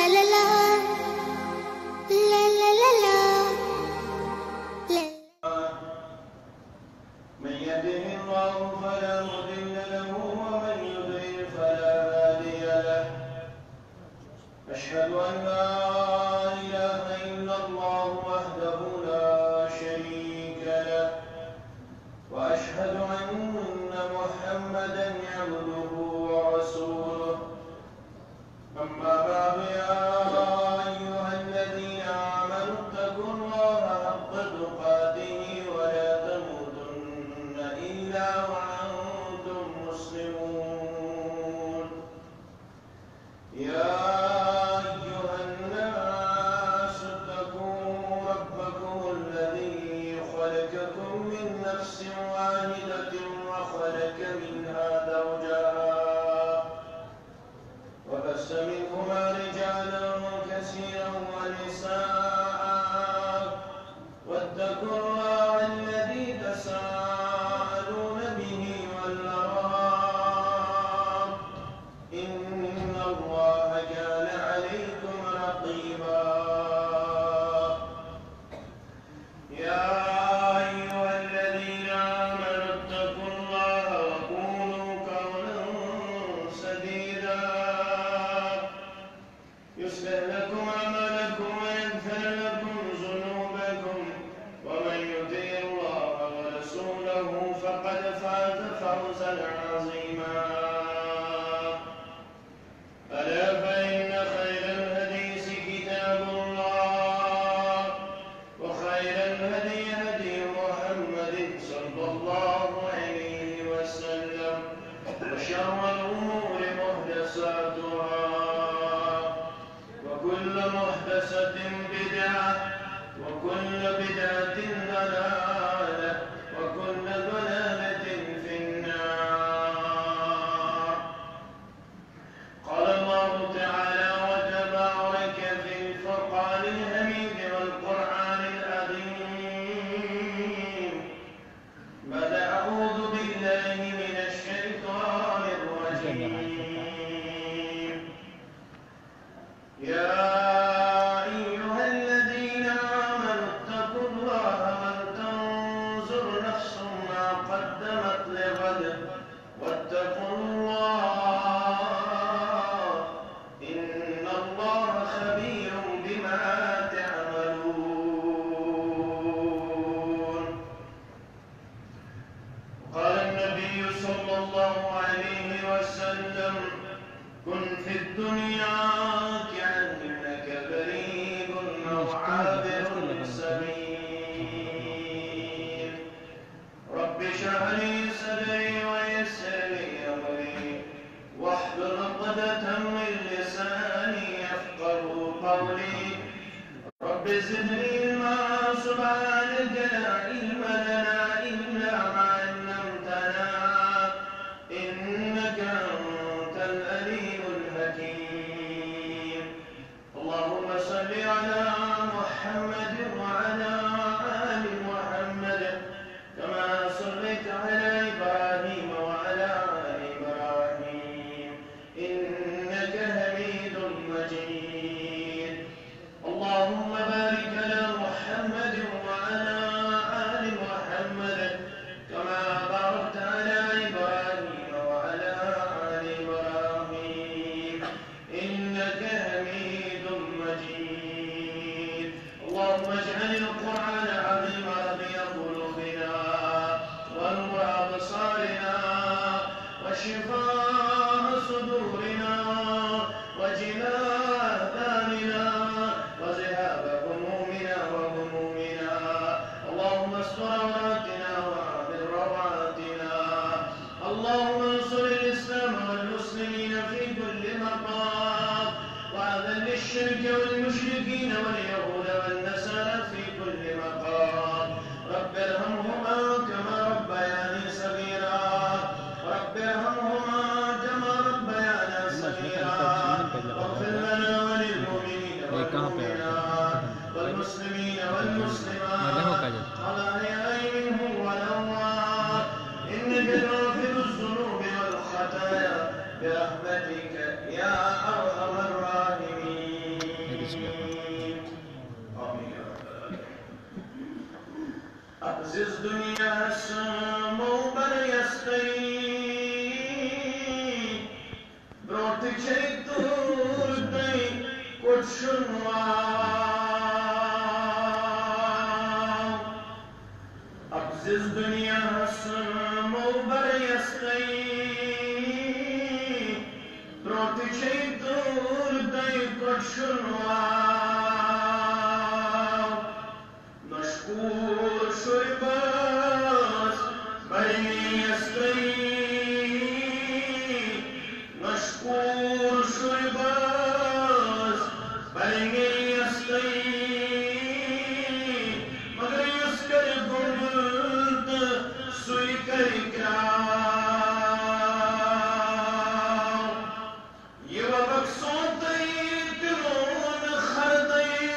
لا لا لا لا لا لا. من يهده الله فلا مضل له ومن يضلل فلا هادي له. أشهد أن لا إله إلا الله وحده لا شريك له، وأشهد أن محمدا عبده ورسوله. أما بعد، يا أيها الذين آمنوا اتقوا الله حق تقاته ولا تموتن إلا وأنتم مسلمون. يا أيها الناس اتقوا ربكم الذي خلقكم من نفس واحدة وخلق منها زوجها وبث منهما رجالا كثيرا ونساء، واتقوا الله الذي تساءلون به والأرحام، إن الله كان عليكم رقيبا. يا أيها الذين آمنوا اتقوا الله وقولوا قولا سديدا يصلح لكم أعمالكم ويغفر لكم ذنوبكم، ومن يطع الله ورسوله فقد فاز فوزا عظيما. ألا فإن خير الحديث كتاب الله، وخير الهدي هدي محمد صلى الله عليه وسلم، وشر الأمور محدثاتها، وكل محدثة بدعة، وكل بدعة ضلالة، وكل ضلالة في النار. قال الله تعالى وتبارك في الفرقان الحميد والقرآن العظيم بعد أعوذ بالله من الشيطان الرجيم. يا أيها الذين آمنوا اتقوا الله ولتنظر نفس ما قدمت لغد واتقوا الله، إن الله خبير بما تعملون. قال النبي صلى الله عليه وسلم: كن في الدنيا كأنك غريب أو عابر سبيل. رب اشرح لي صدري ويسر لي أمري واحلل عقدة من لساني يفقهوا قولي. رب زدني علما سبحانك لا علم لنا إلا ما علمتنا إنك أنت العليم الحكيم. اللهم صل على محمد وعلى آل محمد كما صليت على إبراهيم وعلى آل إبراهيم إنك حميد مجيد. اللهم بارك على محمد وعلى آل محمد كما باركت على إبراهيم وعلى آل إبراهيم إنك حميد مجيد. اللهم اجعل القرآن العظيم ربيع قلوبنا ونور أبصارنا وشفاء صدورنا وجلاء أحزاننا وذهاب همومنا وغمومنا. اللهم استر عوراتنا وآمن روعاتنا. اللهم انصر الإسلام والمسلمين في كل مقام، وأذل الشرك والمشركين واليهود والنصارى في كل مقام. رب ارحمهما كما ربياني صغيرا. رب ارحمهما كما ربيانا صغيرا. واغفر لنا وللمؤمنين والمؤمنات والمسلمين والمسلمات الأحياء منهم والأموات إنك غافر الذنوب والخطايا برحمتك يا أرحم الراحمين. ابزز دنیا سمو بریستی بروت چھے دور دئی کچھ شنواو ابزز دنیا سمو بریستی بروت چھے دور دئی کچھ شنواو نشکور شرباس بریستی نشکور شرباس بریستی مگر اس کر گمت سوئی کر کراو یہ وقت سوتی تلون خردی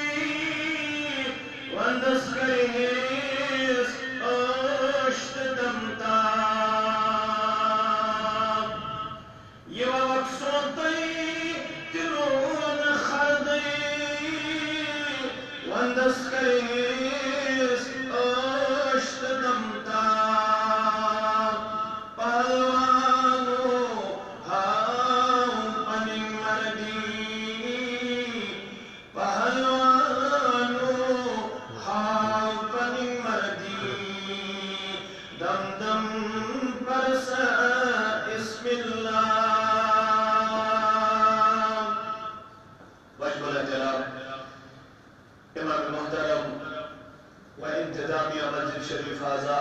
وندس کریس اشت دمتا یہ وقت سوتی تلون خردی وندس کریس اشت دمتا پہلوانو ہاؤ پنی مردی پہلوانو ہاؤ پنی مردی دم دم پرسا اسم اللہ واجب الاحترام امام محترم و انتظامیہ مسجد شریف هذا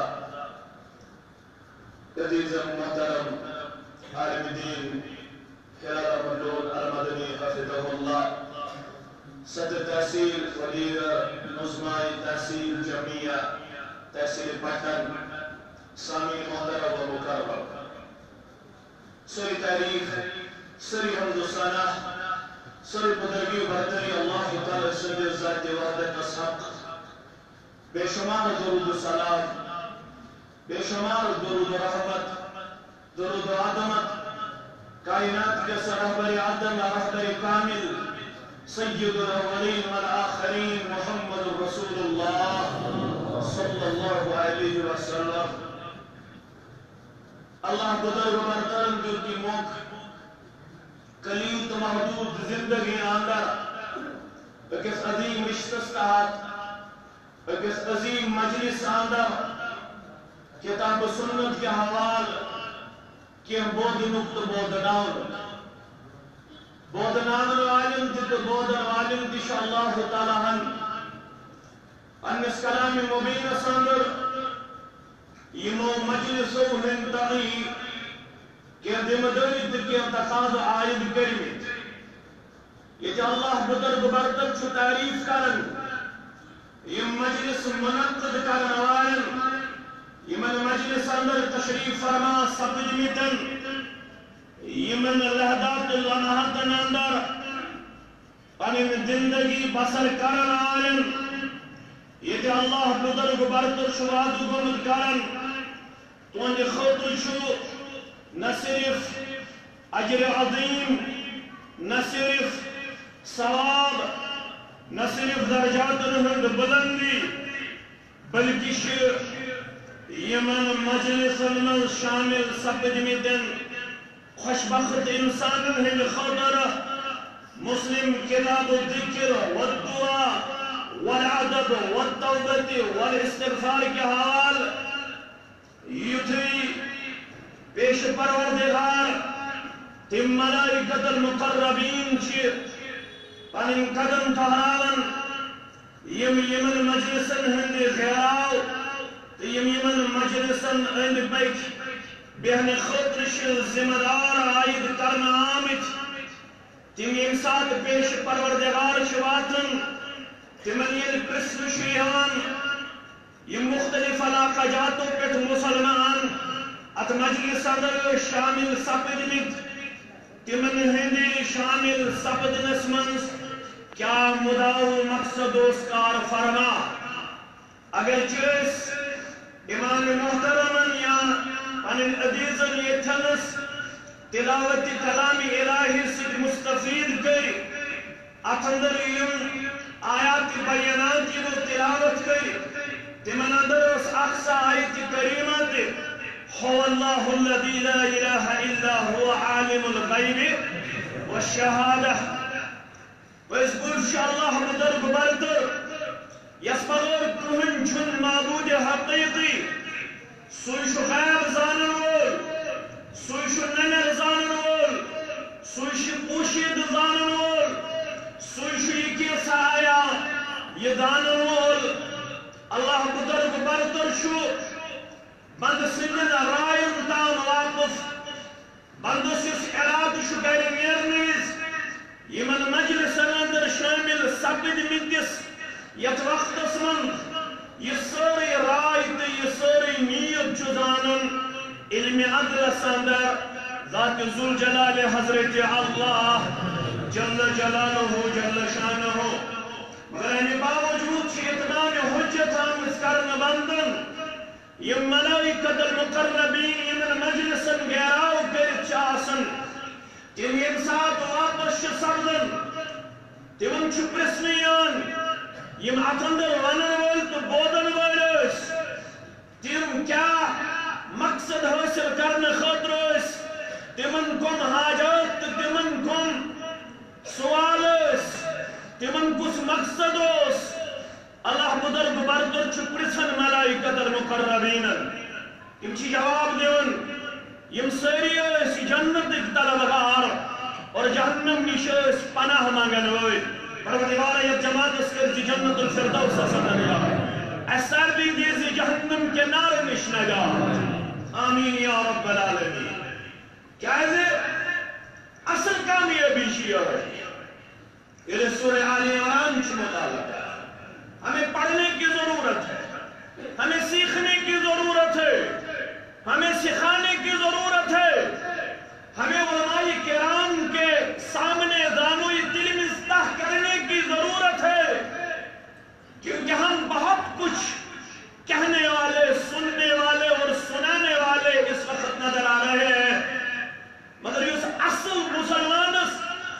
عزیز محترم عالم دین خلال ملون المدنی حفظه اللہ صدر تحصیل وزیر نظمائی تحصیل جمعیہ تحصیل پٹن سامعین محترم و مکرم سری تاریخ سری حمد و ثنا سری بزرگی و بہتری اللہ تعالی سید ذات وحدت اسحق بے شمار درود و سلام بے شمار درود و رحمت درود و عظمت کائنات کے رہبر عدم رہبر کامل سید الاولین والآخرین محمد رسول اللہ صلی اللہ علیہ وسلم اللہ بزرگ و محترم جو کی موقع قلیل تو محدود زندگی اندر ایک عظیم رشتس تحت ایک عظیم مجلس اندر کتاب سنت کے حوال کہ بود نقط بودنان العالم تت بودن عالم تشاء اللہ تعالی ان اس کلام مبین سندر یمو مجلسو ہنتقی کہ دمداری تکی انتقاض آئید کریمت یہ اللہ بزرگ برتر چھو تعریف کرن یہ مجلس منعقد کرن والن یمن مجلس اندر تشریف فرما سبجمیتن یمن لہدات الانہتن اندر پنن زندگی بسر کرن والن یہ اللہ بزرگ برتر چھو وعدو گمت کرن تو انجھ خطر چھو نہ صرف اجر عظیم نہ صرف ثواب نہ صرف درجات ہند بلندی بلکہ یمن مجلس من شامل سپدمتن خوشبخت انسان ہند خطر مسلم کتاب الذکر والدعاء والعدب والتوبت والاستغفار کے حال یتھی پیش پروردگار تم ملائکت المقربین چھ پنن قدم ٹھہراون یمن مجلسن ہند غیراو یمن مجلسن اند پک بہن خطر ذمہ دار عائد کرنا آمت تم یم سات پیش پروردگار چھ واتن تمن یل پرسن شیان یم مختلف علاقہ جاتوں پہ مسلمان ات مجلس اندر شامل سپدمت تمن ہندی شامل سپدنس منز کیا مدعو مقصد اسکار فرما اگر چیز امام محترمن یا پنن عزیزن یہ تھنس تلاوت کلام الہی سے مستفید کری ات اندر یم آیات بیانات کی وہ تلاوت کری تمن اندر اقصى آیت کریمہ تے هو الله الذي لا إله إلا هو عالم الغيب والشهادة وإذ شاء الله مدرب بردر يسبغر كهن چن معبود حقيقي سويش غيب زانن وول سويش ننر زانن وول سويش پوشید زانن وول سويش يكي سايا يدانن وول الله مدرب بردر شو بند سنن رائن تام واپس بند سس اراد شکر نیرنیز یمن مجلس اندر شامل سبد مدس یت وقت من یہ ساری رائے تے یہ ساری نیت جدانن علم عدل اندر ذات ذو الجلال حضرت اللہ جل جلالہ جل شانہ مگر ان باوجود شیطان حجت ہم اس کرن بندن یہ ملائکت المقربین یمن مجلسن گیراو کرت چاسن تم یم سات واپس سبزن تمن چھ پرسنیان یم اتندر ونن وول تو بودن وولس تم کیا مقصد حاصل کرنے خاطر اس تمن کم حاجات تمن کم سوال اس تمن کس مقصد اس اللہ مدرب بردر چھ پرسن ملائکت المقربین تم چھ جواب دیون یم ساری اس جنت طلبگار اور جہنم نش اس پناہ مانگن ہوئے پروردگار یہ جماعت اس کر جنت الفردوس سدن یا اثر بھی دیزی جہنم کے نار نش نجات آمین یا رب العالمین کیا ہے اصل کامیابی شیعہ ہے یہ سورہ آل عمران چھ مطالعہ ہمیں پڑھنے کی ضرورت ہے ہمیں سیکھنے کی ضرورت ہے ہمیں سکھانے کی ضرورت ہے ہمیں علماء کرام کے سامنے دانوی دل مستح کرنے کی ضرورت ہے کیونکہ ہم بہت کچھ کہنے والے سننے والے اور سنانے والے اس وقت نظر آ رہے ہیں مگر یہ اصل مسلمانس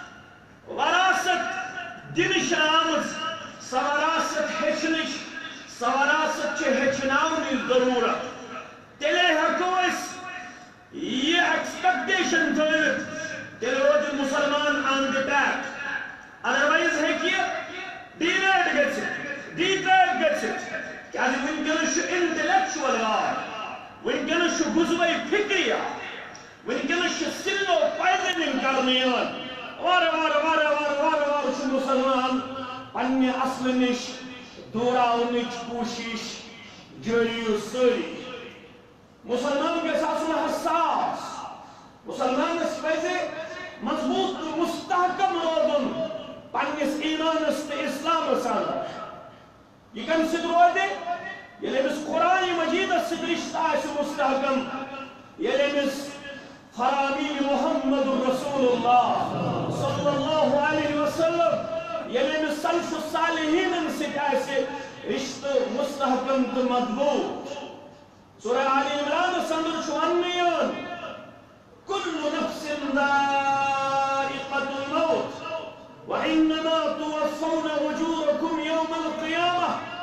وراثت دن شامس سوراثت ہچنش سوراثت چھ ہچناونی ضرورت تیلے ہکو اس یہ ایکسپیکٹیشن تھوڑت تیلے روز مسلمان آن دی بیک ادروائز ہے کیا ڈیویٹ گیٹس کیا جی ونکنش انٹلیکچوال ونکنش گزوئی فکریہ ونکنش سلو پائزننگ کرنیان وار چھ مسلمان پنہ اصل نش دوراونچ کوشش جاری ساری مسلمان کے ساتھ حساس مسلمان اس پہلے مضبوط مستحکم روزن پنس ایمانس تے اسلام ساندر یہ کم سد روزے یہ لیمس قرآن مجید سد رشتہ اس مستحکم یہ لیمس فرامی محمد رسول اللہ صلی اللہ علیہ وسلم یہ لیمس سلف الصالحین سے رشتہ مستحکم تو مضبوط سورہ آل عمران سندر شوانیان کل نفس ذائقۃ الموت وانما توفون اجورکم یوم القیامہ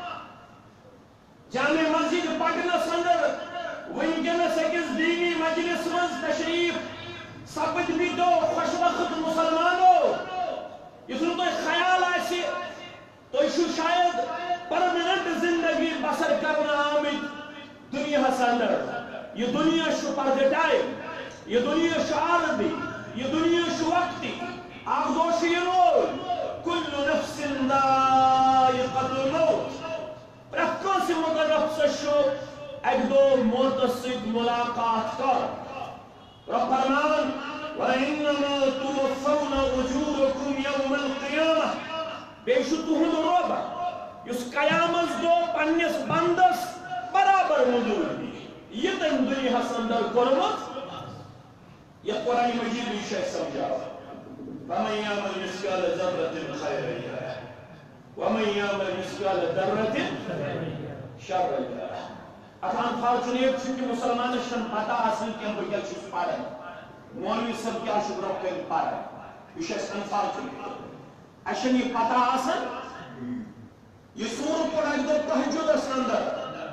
جامع مسجد پٹنہ سندر ونکس اکس دینی مجلس مز تشریف سپد بھی دو خوش وقت مسلمانوں اس نو تو خیال آسی تو شاید پرمننٹ زندگی بسر کرنا آمد دنیا ساندر یہ دنیا شو پردے ٹائم یہ دنیا شو عارضی یہ دنیا شو وقتی آپ دوشی رول کل نفس ذائقۃ الموت پرکو سے مطلب شو ایک دو موت سید ملاقات کر رب فرمان وَإِنَّمَا تُوَفَّوْنَ أُجُورَكُمْ يَوْمَ الْقِيَامَةِ بے شتوہن روبا اس قیامت دو پنیس بندس برابر مزور دی یہ تم دنیا سندر کرمت یہ قرآن مجید بھی شیخ سمجھا وَمَنْ يَعْمَلْ مِثْقَالَ ذَرَّةٍ خَيْرًا يَرَهُ وَمَنْ يَعْمَلْ مِثْقَالَ ذَرَّةٍ شَرًّا يَرَهُ اتھان فارچونیت چھکی مسلمان شن پتا اصل کیا بگل چھس پارا مولوی سب کیا شکر کر پارا یہ شیخ انفارچونیت اشن یہ پتا اصل یہ سور پر اجدو تحجد اس اندر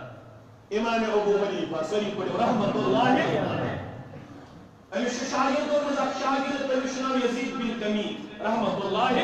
امام ابو حنیفہ سری پڑھو رحمت اللہ امس شاگردوں میں شاگرد تمس نام یزید بن تمیم رحمت اللہ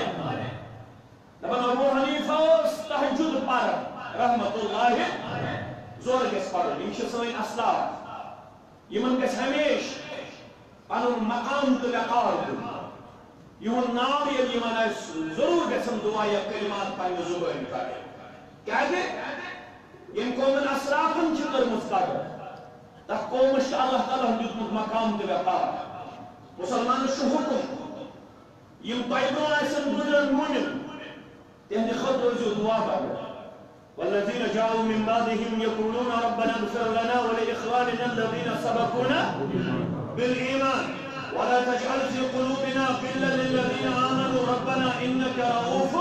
دپان ابو حنیفہ تہجد پر رحمت اللہ زور گژھِ پڑھُن یم چھِ سٲنۍ اسلاف یمن گژھِ ہمیشہ پنُن مقام تہٕ وقار دیُن یہُنٛد ناو ییٚلہِ یمن آسہِ ضروٗر گژھن دعا یا کلمات پننہِ زبٲنۍ کڑٕنۍ کیازِ یم قومن اسلافن چھِ کٔرمٕژ قدر تتھ قومس چھُ اللہ تعالیٰ دیُتمُت مقام تہٕ وقار مسلمانس چھُ حکم یم تۄہہِ برٛونٛہہ آسن گُزرن مُنِم تہنٛدِ خٲطرٕ ٲسِو دعا کران والذين جاءوا من بعدهم يقولون ربنا اغفر لنا ولإخواننا الذين سبقونا بالإيمان ولا تجعل في قلوبنا غلا للذين آمنوا ربنا إنك رؤوف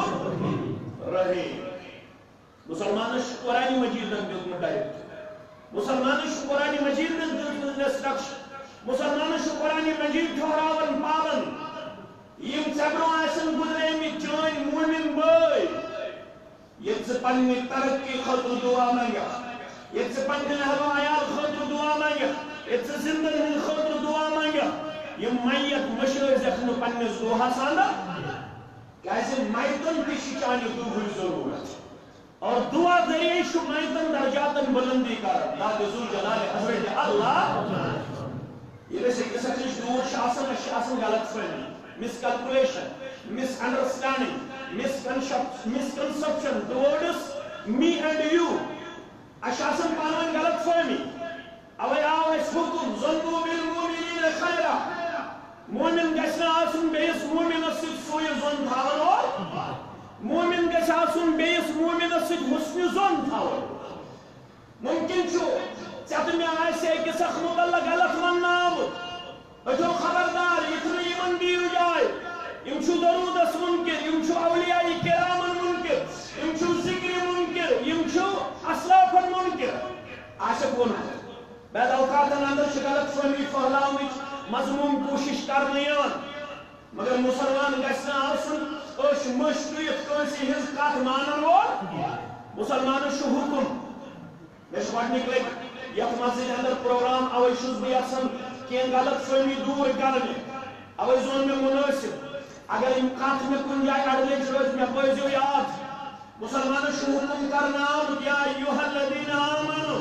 رحيم مسلمانس قرآن مجید دیتمت ڈائریکٹ مسلمانس قرآن مجید دیتمت انسٹرکشن مسلمانس قرآن مجید ٹھہراون پابند یم ژےٚ آسن گزریمٕتۍ چٲنۍ مومن بٲے ییٚتہِ ژٕ پننہِ ترقی خٲطرٕ دعا منگکھ ییٚتہِ ژٕ پننہِ اہل عیال خٲطرٕ دعا منگکھ ییٚتہِ ژٕ زندن ہٕنٛدِ خٲطرٕ دعا منگکھ یم میت مٔشرٲزیکھ نہٕ پننِس دعاہس اندر کیازِ میتن تہِ چھِ چانہِ دعاہٕچ ضروٗرت اور دعا ذریعے چھُ میتن درجاتن بلندی کران ذات ذوالجلال حضرت اللہ ییٚلہِ أسۍ أکِس أکِس دوٗر چھِ آسان اَسہِ چھِ آسان غلط فہمی miscalculation, misunderstanding, misconception towards me and you. Ashasan panan galat fahmi. Away aw es hukum zannu bil mu'minina khayra. Mu'min gasna asun beis mu'min asid soya zon thawan ol. Mu'min gasna asun beis mu'min asid husni zon thawan. Mumkin chu ژےٚ مےٚ آسہِ أکِس اکھ مُتعلق غلط ونناوُت أجو خبردار یِتھنہٕ یِمن دِیِو جاے یِم چھُ درودس مُنکر یِم چھُ اولیاء کرامن مُنکر یِم چھُ ذکرِ مُنکر یِم چھُ اسلافن مُنکر آسیٚکھ ووٚنمُت بعد اوقاتن اندر چھِ غلط فہمی پھٔہلاونٕچ مضموٗن کوٗشش کرنہٕ یِوان مگر مُسلمان گژھِ نہٕ آسُن أچھ مٔشۍ ٹُوِتھ کٲنٛسہِ ہٕنٛز کتھ مانن وول مُسلمانس چھُ حُکم مےٚ چھُ گۄڈنِکۍ لٹہِ یتھ مسجد اندر پروگرام اوے چھُس بہٕ یژھان کینٛہہ غلط فہمی دوٗر کرنہِ اوے زون مےٚ مُنٲسِب اگر یِم کتھ مےٚ کُنہِ جایہِ اڑلیٚچ روزِ مےٚ پٲیزیو یاد مُسلمانس چھُ حُکم کرنہٕ آمُت یا ایُّہا الذین آمنوا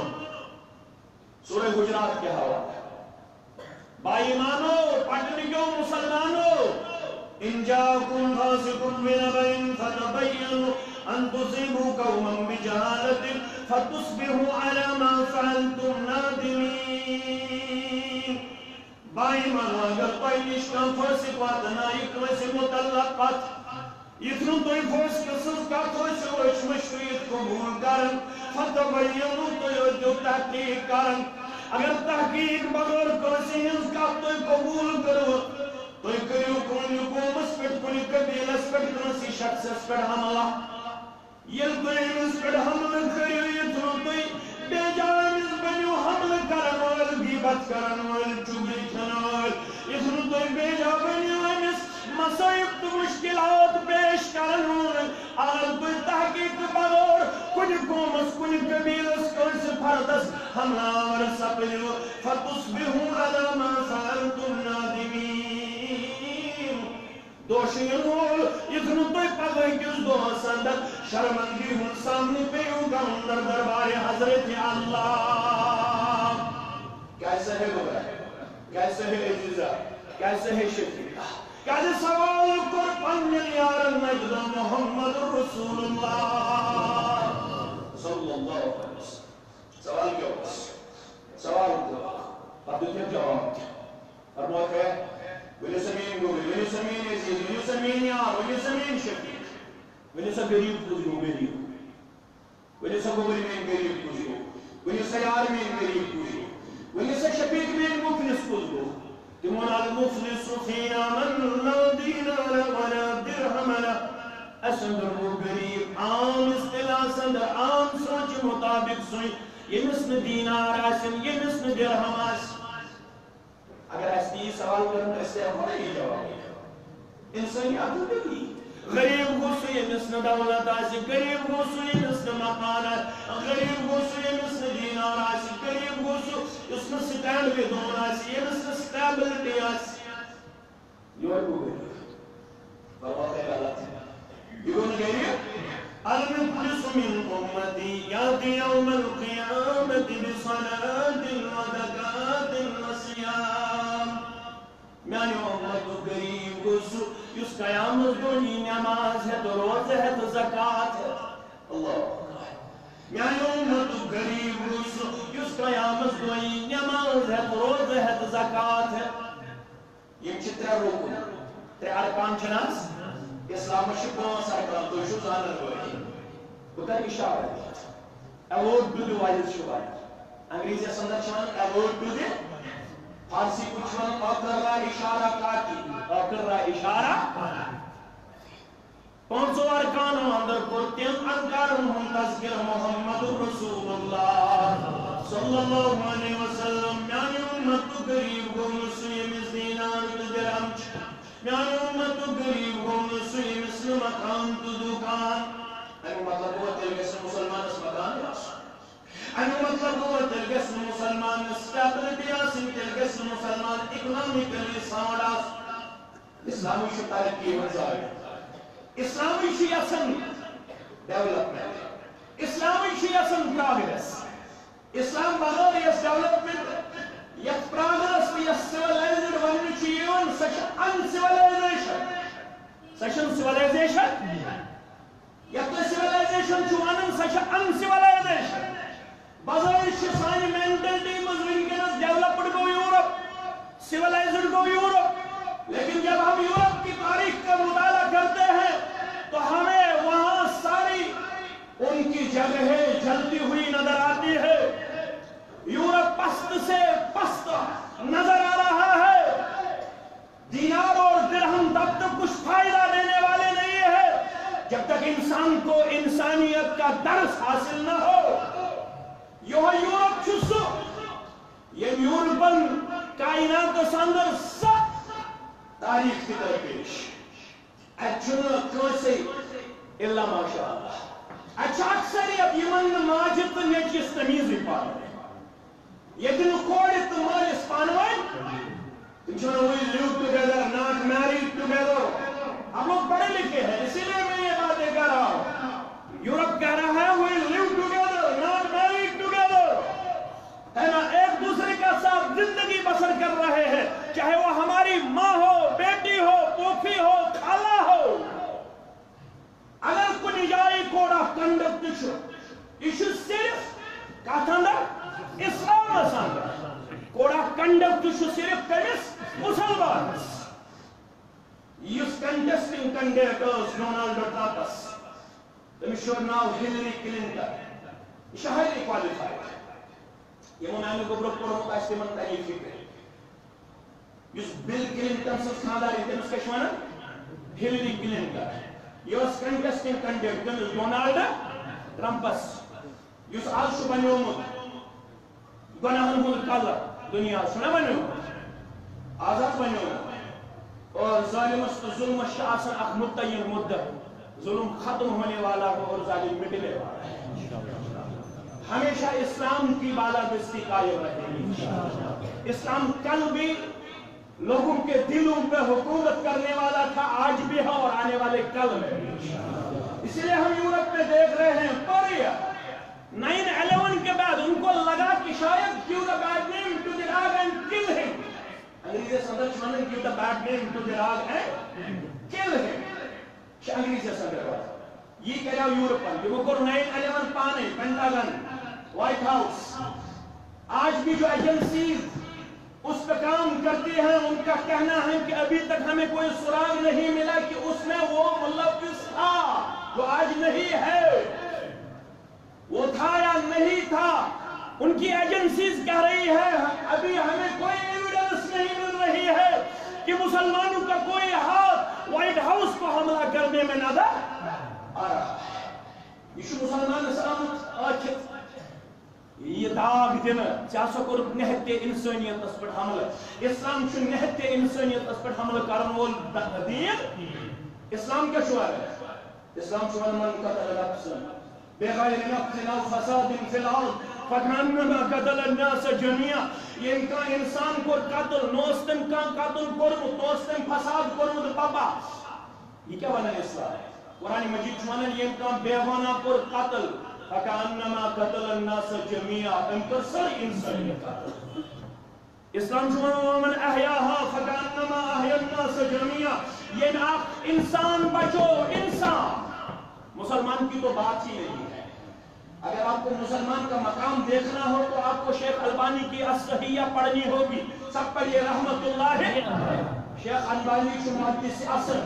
سورہ حجرات کے حوالہ بائیمانو پڑھنے کیوں مسلمانو ان جاءکم فاسق بنبأ فتبینوا ان تصیبوا قوما بجہالة فتصبحوا علی ما فعلتم نادمین بائیمانو اگر تۄہہِ نِش کانٛہہ فٲسِق واتنایہِ کٲنٛسہِ مُتعلق کتھ یِتھ نہٕ تُہۍ فٲسقہٕ سٕنٛز کتھ ٲسِو أچھ مٔشرٲیِتھ قبوٗل کران فتبینوا تُہۍ ٲسۍزیو تحقیٖق کران اگر تحقیٖق بغٲر کٲنٛسہِ ہٕنٛز کتھ تُہۍ قبوٗل کٔرٕو تُہۍ کٔرِو کُنہِ قومس پٮ۪ٹھ کُنہِ قبیٖلس پٮ۪ٹھ کٲنٛسہِ شخصس پٮ۪ٹھ حملہ ییٚلہِ تُہۍ أمِس پٮ۪ٹھ حملہٕ کٔرِو یِتھ نہٕ تُہۍ بے جان أمِس بٔنِو حملہٕ کرن وٲلۍ غیبت کرن وٲلۍ چُگلی کھٮ۪نہٕ وٲلۍ یِتھ نہٕ تُہۍ بے جا بٔنِو أمِس مصٲیب تہٕ مُشکِلات پیش کرن وٲلۍ اگر تُہۍ تحقیٖق بغٲر کُنہِ قومس کُنہِ قبیٖلس کٲنٛسہِ فردس حملہٕ آور سپدِو فتصبحوا علی ما فعلتم نادمین دوشین وول یِتھ نہٕ تُہۍ پگہہ أکِس دۄہس اندر شرمندگی ہُنٛد سامنہٕ پیٚیِو کرُن در دربارِ حضرت اللہ کیسے ہے گویا کیسے ہے عزیزہ کیسے ہے شفیقہ کیازِ سوال کوٚر پننٮ۪ن یارن نجدہ محمد رسول اللہ صلی اللہ علیہ وسلم سوال کیٛاہ اوس سوال کوٚر پتہٕ دیُت جواب فرمووُکھ ہے ؤنِو سا میٛٲنۍ گوٚو ؤنِو سا میٛٲنۍ عزیز ؤنِو سا میٛٲنۍ یار ؤنِو سا میٛٲنۍ شفیق ؤنِو سا غریٖب کُس گوٚو غریٖب ؤنِو سا گوٚبُر میٛٲنۍ غریٖب کُس گوٚو ؤنِو سا یار میٛٲنۍ غریٖب کُس گوٚو ؤنِو سا شفیق میٛٲنۍ مُفلِس کُس گوٚو تِمو ووٚن المفلس فینا من لا دینار ولا درہم لہ اَسہِ اندر گوٚو غریٖب عام اصطلاحس اندر عام سونچہِ مُطابق سُے ییٚمِس نہٕ دیٖنار آسن ییٚمِس نہٕ درہم آسہِ اگر اَسہِ یہِ سوال کرن أسۍ ہٮ۪کو نہ یہِ جواب انسٲنی عقل غریٖب گوٚو سُہ ییٚمِس یمس نہ دولت آسی غریب گو سو یمس نہ مکان آسی غریب گو سو یمس نہ دینار آسی غریب گو سو یس نہ سٹینڈ ودون آسی یمس نہ سٹیبلٹی آسی یہ گو غریب فرماتے ہیں اللہ یہ گو غریب المفلس من امتی یاتی یوم القیامت بصلاة وزکاة وصیام میانی امت غریب گو سو یس قیامت دونی نماز ہے تو روز ہے تو زکاة ہے اللہ میانی امت غریب گو سو یس قیامت دونی نماز ہے تو روز ہے تو زکاة ہے یہ چھتر روکن تے ارکان چناس اسلام شکوان سرکان تو شو زانر ہوئی بکر اشارہ ہے award to the wise شوائے انگریزی سندر چنان award to the فارسی کچھوان آکر را اشارہ کاتی آکر را اشارہ پانچو ارکان اندر کرتیم انکارن ہم تذکر محمد رسول اللہ صلی اللہ علیہ وسلم میانی امت غریب گو مسلم دینار درہم میانی امت غریب گو مسلم مکان تو دکان اینو مطلب ہوا تلگس مسلمان اس مکان یاس اینو مطلب ہوا تلگس مسلمان اسٹیبلٹی آسن تلگس مسلمان اکنامیکلی ساؤنڈ آس اسلامی شو ترقی وزائی اسلامی شو یسن ڈیولپمنٹ اسلامی شو یسن پروگریس اسلام بغیر یس ڈیولپمنٹ یت پروگریس و یس سیولائزڈ ونی چیون سچ انسیولائزیشن سچن سیولائزیشن یت سیولائزیشن چوانن سچ انسیولائزیشن بغیر سانی مینٹلٹی مزونکنس ڈیولپڈ گو یورپ سیولائزڈ گو یورپ لیکن جب ہم یورپ کی تاریخ کا مطالعہ کرتے ہیں تو ہمیں وہاں ساری ان کی جگہیں جلتی ہوئی نظر آتی ہے یورپ پست سے پست نظر آ رہا ہے دینار اور درہم تب تک کچھ فائدہ دینے والے نہیں ہے جب تک انسان کو انسانیت کا درس حاصل نہ ہو یہ یورپ چھسو یہ یورپن کائنات ساندر سب تاریخ کی درپیش اچھنا کیسے اللہ ماشاءاللہ اچھا اکثریت یمن ماجد تو نیچیس تمیز ہی پانے یتن کوڑت تو مالس پانوائن تمہیں وہی live together not married together ہم لوگ پڑھے لکھے ہیں اسی لئے میں یہ باتیں کر رہا ہوں یورپ کہہ رہا ہے وہی live together not married together ہے نا ایک دوسرے کا ساتھ زندگی بسر کر رہے ہیں چاہے وہ ہماری ماں ہو بیٹی ہو پوپھی ہو خالہ ہو اگر کنی جائی کوڈ آف کنڈکٹ چھو یہ صرف کاتھاندر اسلام ساندر کوڈ آف کنڈکٹ چھو صرف کمیس مسلمان یس کنٹسٹنگ کنڈیٹرز ڈونلڈ ٹرمپس تمشور ناو ہلری کلنٹن یہ ہائیلی کوالیفائڈ یہ میں کو برک پڑھوں کا استعمال تعریف ہی کریں یس بل کلنٹن سے خانداری تمس کشوانا ہلری کلنٹن یس کنٹسٹنگ کنڈیٹر ڈونلڈ ٹرمپس یس آج شو بنیومت گناہن ہند کلر دنیا سنا بنیومت آزاد بنیومت اور ظالمس تو ظلمس آسان اخ متعین مدت ظلم ختم ہونے والا ہو اور ظالم مٹنے والا ہے ہمیشہ اسلام کی بالادستی قائم رہے اسلام کل بھی لوگوں کے دلوں پہ حکومت کرنے والا تھا آج بھی ہے اور آنے والے کل میں اسی لئے ہم یورپ میں دیکھ رہے ہیں پوریا 9/11 کے بعد ان کو لگا کہ شاید give the bad name to the dog and kill him انگریزی صدر چمانن give the bad name to the dog and kill him انگریزی صدر یہ کہا یورپ پر یہ کو 9/11 پانے پینٹاگن وائٹ ہاؤس آج بھی جو ایجنسیز اس پہ کام کرتی ہیں ان کا کہنا ہے کہ ابھی تک ہمیں کوئی سراغ نہیں ملا کہ اس میں وہ ملوث تھا جو آج نہیں ہے وہ تھا یا نہیں تھا ان کی ایجنسیز کہہ رہی ہے ابھی ہمیں کوئی ایویڈنس نہیں مل رہی ہے کہ مسلمانوں کا کوئی ہاتھ وائٹ ہاؤس کو حملہ کرنے میں نظر آ رہا ہے یہ مسلمان سلامت آخر یہ داغ دن چاسو کور نہت انسانیت اس پر حملہ اسلام چھو نہت انسانیت اس پر حملہ کرن وول دین اسلام کیا چھو ہے اسلام شو من قتل نفسا بغير نفس او فساد في الارض فكانما قتل الناس جميعا يمكن انسان کو قتل نوستم کان قتل کرمت نوستم فساد کرمت بابا یہ کیا ونان اسلام قرآن مجید چھو ونان يمكن بیوانا کر قتل فكانما قتل الناس جميعا امکر سر انسان قتل اسلام چھو ومن احیاها فكانما احیا الناس جميعا یہ انسان بچو انسان مسلمان کی تو بات ہی نہیں ہے اگر آپ کو مسلمان کا مقام دیکھنا ہو تو آپ کو شیخ البانی کی الصحیحہ پڑھنی ہوگی سب پڑھیے رحمت اللہ شیخ البانی کی محدث اثر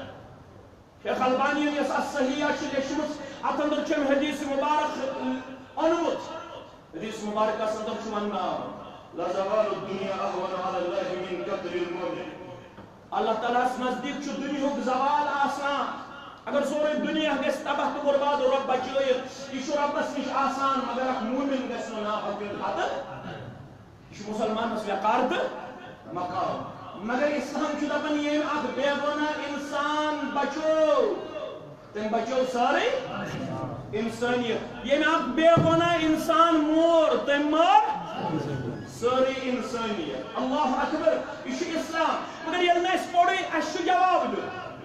شیخ البانی نے الصحیحہ کی لیکشمس اتندر چم حدیث مبارک انمت حدیث مبارک اصندر چمنا لزوال الدنیا احوان علی اللہ من قتل المؤمن اللہ تعالیٰ اس نزدیک چھو دنیا کو زوال آسان اگر سورے دنیا گس تباہ تو برباد و رب بچوئے یہ شو رب بس نش آسان مگر اک مومن گس نو ناحقیل خاطر یہ مسلمان بس وقارت مقام مگر اسلام چھو دبن یہ اک بے گناہ انسان بچو تم بچو سارے انسانیت یہ اک بے گناہ انسان مور تم مر ساری انسانیت اللہ اکبر یہ اسلام مگر یہ نہ اس پوڑی اشو جواب دو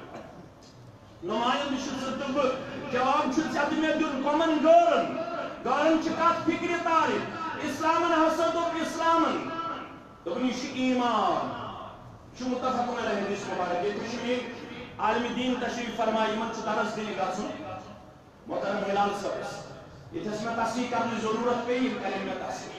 نمائند شد جواب چھو چد میں دن کمن گورن چکات فکر تاریخ اسلامن حسد و اسلامن دبنی چھ ایمان چھ متفقن علیہ حدیث مبارک یہ کشمیر عالم دین تشریف فرمائی من چھ درس دینی گاسن محترم ہلال صبس یہ تس میں تصحیح کرنے ضرورت پہ یہ کریں میں تصحیح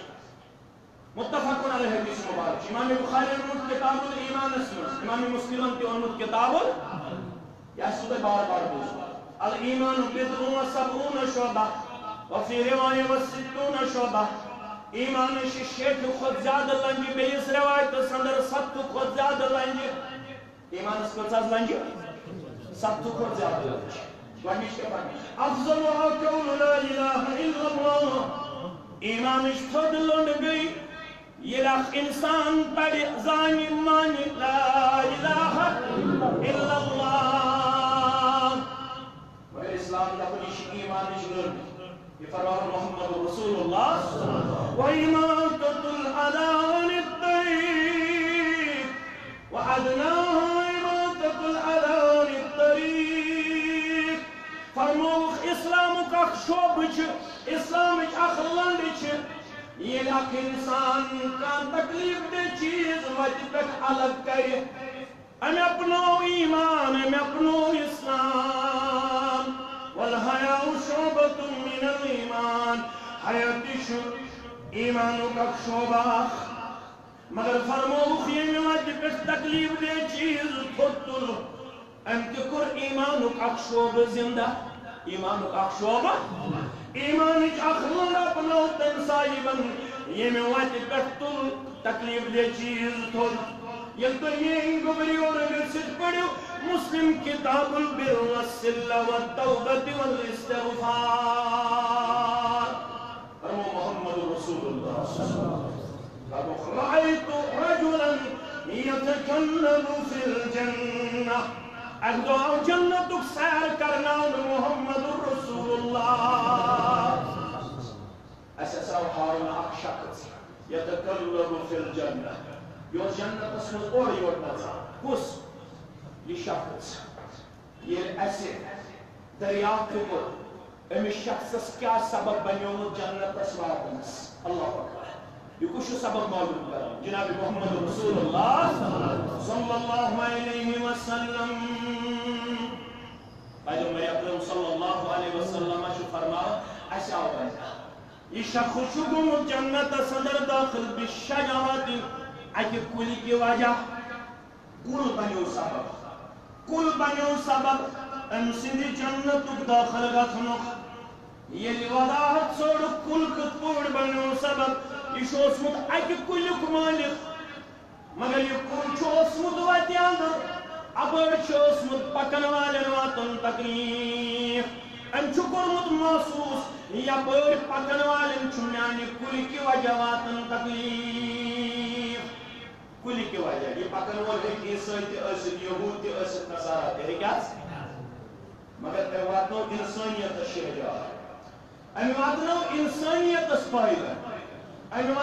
متفقن علیہ حدیث مبارک امام بخاری انمت کتاب الایمان اسمس امام مسلم کی انمت کتاب یا سوتے بار بار بوزا الایمان بدعون و سبعون شعبہ وفی روایہ و ستون شعبہ ایمان شیٹ خود زیادہ لنجی بیس روایت سندر ست خود زیادہ لنجی ایمان اس کو چاز لنجی ست خود زیادہ لنجی ونیش کے پاک افضل و قول لا الہ الا اللہ ایمان اشتد لنڈ گئی یہ لکھ انسان پڑی زانی مانی لا الہ الا اللہ اسلام لکنیش ایمانش لرد یہ فرمان محمد رسول اللہ وَإِمَاتَةُ الْعَدَاءِ الطَّرِيقِ وَعَدْنَاهَا إِمَاتَةُ الْعَدَاءِ الطَّرِيقِ فرموخ اسلام کا شعب چھ اسلام اخ لنڈ چھ یہ لکھ انسان کا تکلیف دے چیز وجہ تک الگ کرے ہمیں اپنو ایمان ہمیں اپنو اسلام والحیاء شعبۃ من الایمان حیاتش ایمانو کا شعبہ مگر فرموخ یہ وجہ تک تکلیف دے چیز تھتل امت کر ایمانو کا شعبہ زندہ ایمانو کا شعبہ ایمانش اخلن اپنو تنسائبن یہ وجہ تک تکلیف دے چیز تھتل یہ تو یہ گبری اور رسد پڑھو مسلم کتاب البر والصلہ والتوبۃ والاستغفار فرمو محمد رسول اللہ صلی اللہ علیہ وسلم رأيت رجلا يتكلم في الجنة اگدو جنتک سیر کرنا محمد رسول اللہ اسسا حارن اک شخص يتكلم في الجنة یہ جنت اسمز اور یور نظر کس یہ شخص یہ ایسے دریافت کو امی شخص کیا سبب بنیو جنت اسواتنس اللہ اکبر یہ کچھ سبب معلوم کرا جناب محمد رسول اللہ صلی اللہ علیہ وسلم پیغمبر اکرم صلی اللہ علیہ وسلم شو فرما ایسا ہوتا ہے یہ شخص شگم جنت صدر داخل بالشجرات اکی کلی کی وجہ کل بنیو سبب ام سندی جنتک داخل گتنک یہ وضاحت سوڑ کل کت پوڑ بنیو سبب یہ شوسمت اکی کلک مالک مگر یہ کل چوسمت واتی اندر ابر چوسمت پکن والن واتن تکلیف ام چکرمت محسوس یا پر پکن والن چمیانی کلی کی وجہ واتن تکلیف کلی کی وجہ یہ پکن وال ایک عیسائی تی اسد یہود تی اسد نصارہ تی ہے کیا مگر واتنو انسانیت شہجار امی واتنو انسانیت فائدہ امی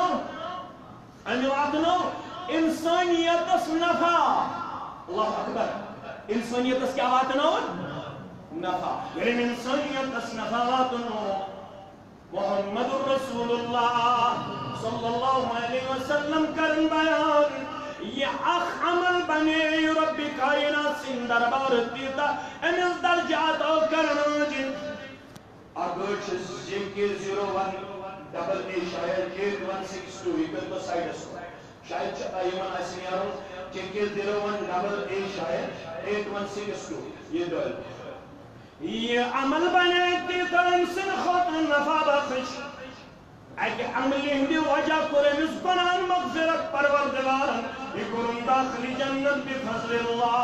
واتنو انسانیت نفع اللہ اکبر انسانیت کیا واتنو نفع یعنی انسانیت نفع واتنو محمد رسول اللہ صلی اللہ علیہ وسلم کرن بیان یہ اخ عمل بنے رب کائنات سن دربار دیتا امیز درجات او کرناج اگرچ JK01 ڈبل اے شاید 8162 یہ کل سائڈس شاید ایمان ایسی نیاروں JK01 ڈبل اے شاید 8162 یہ دول یہ عمل بنے دیتا انسان خاطر نفع بخش اگه عملی ہندی وجہ کرے مزبنان مغفرت پروردگارن یہ کرن داخلی جنت بفضل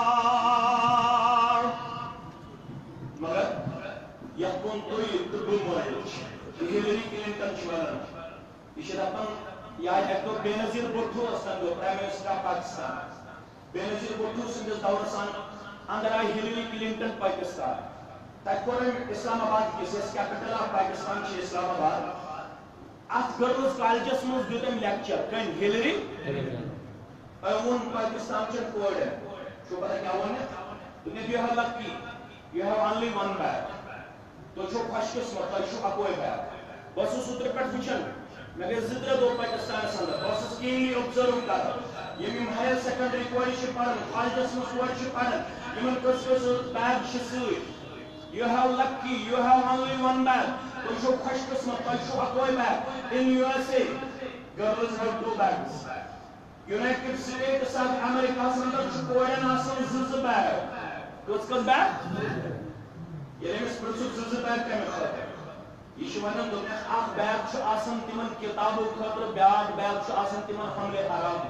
اللہ مگر یہ کون توی تبو مولیج یہ ہیلری کلنٹن شوالن یہ شدپن یا ایکتو بینظیر بھٹو استن دو پرائم منسٹر پاکستان بینظیر بھٹو سندس دورسان اندر آئی ہیلری کلنٹن پاکستان تک کرم اسلام آباد کیسیس کیپٹل آف پاکستان چی اسلام آباد ات گرلز کالجس مز دیتم لیکچر کن ہیلری اون پاکستان چن کوڑ ہے شو پتہ کیا ونیا تمہیں you have lucky you have only one bag تو چھو خوش قسمت تو چھو اکوئی بیگ بس اس اتر پٹ وچن میں کہ زدر دو پاکستان سندر بس اس کی لی observe کر یمیم ہائر سیکنڈری کوئی چھ پڑھن کالجس مز کوئی چھ پڑھن یمن کس کس بیگ چھ سوئی You have lucky, you have only one bag. تو چھو خوش قسمت تو چھو اکوئی bag in USA girls have 2 bags United States of America سندر چھو کوئین آسان زز بیگ کس کس بیگ یعنی میں سپرسوک زز بیگ کمی خواہتے یہ شوانن دنیا آخ بیگ چھو آسان تیمن کتابو خطر بیگ چھو آسان تیمن حملے حرام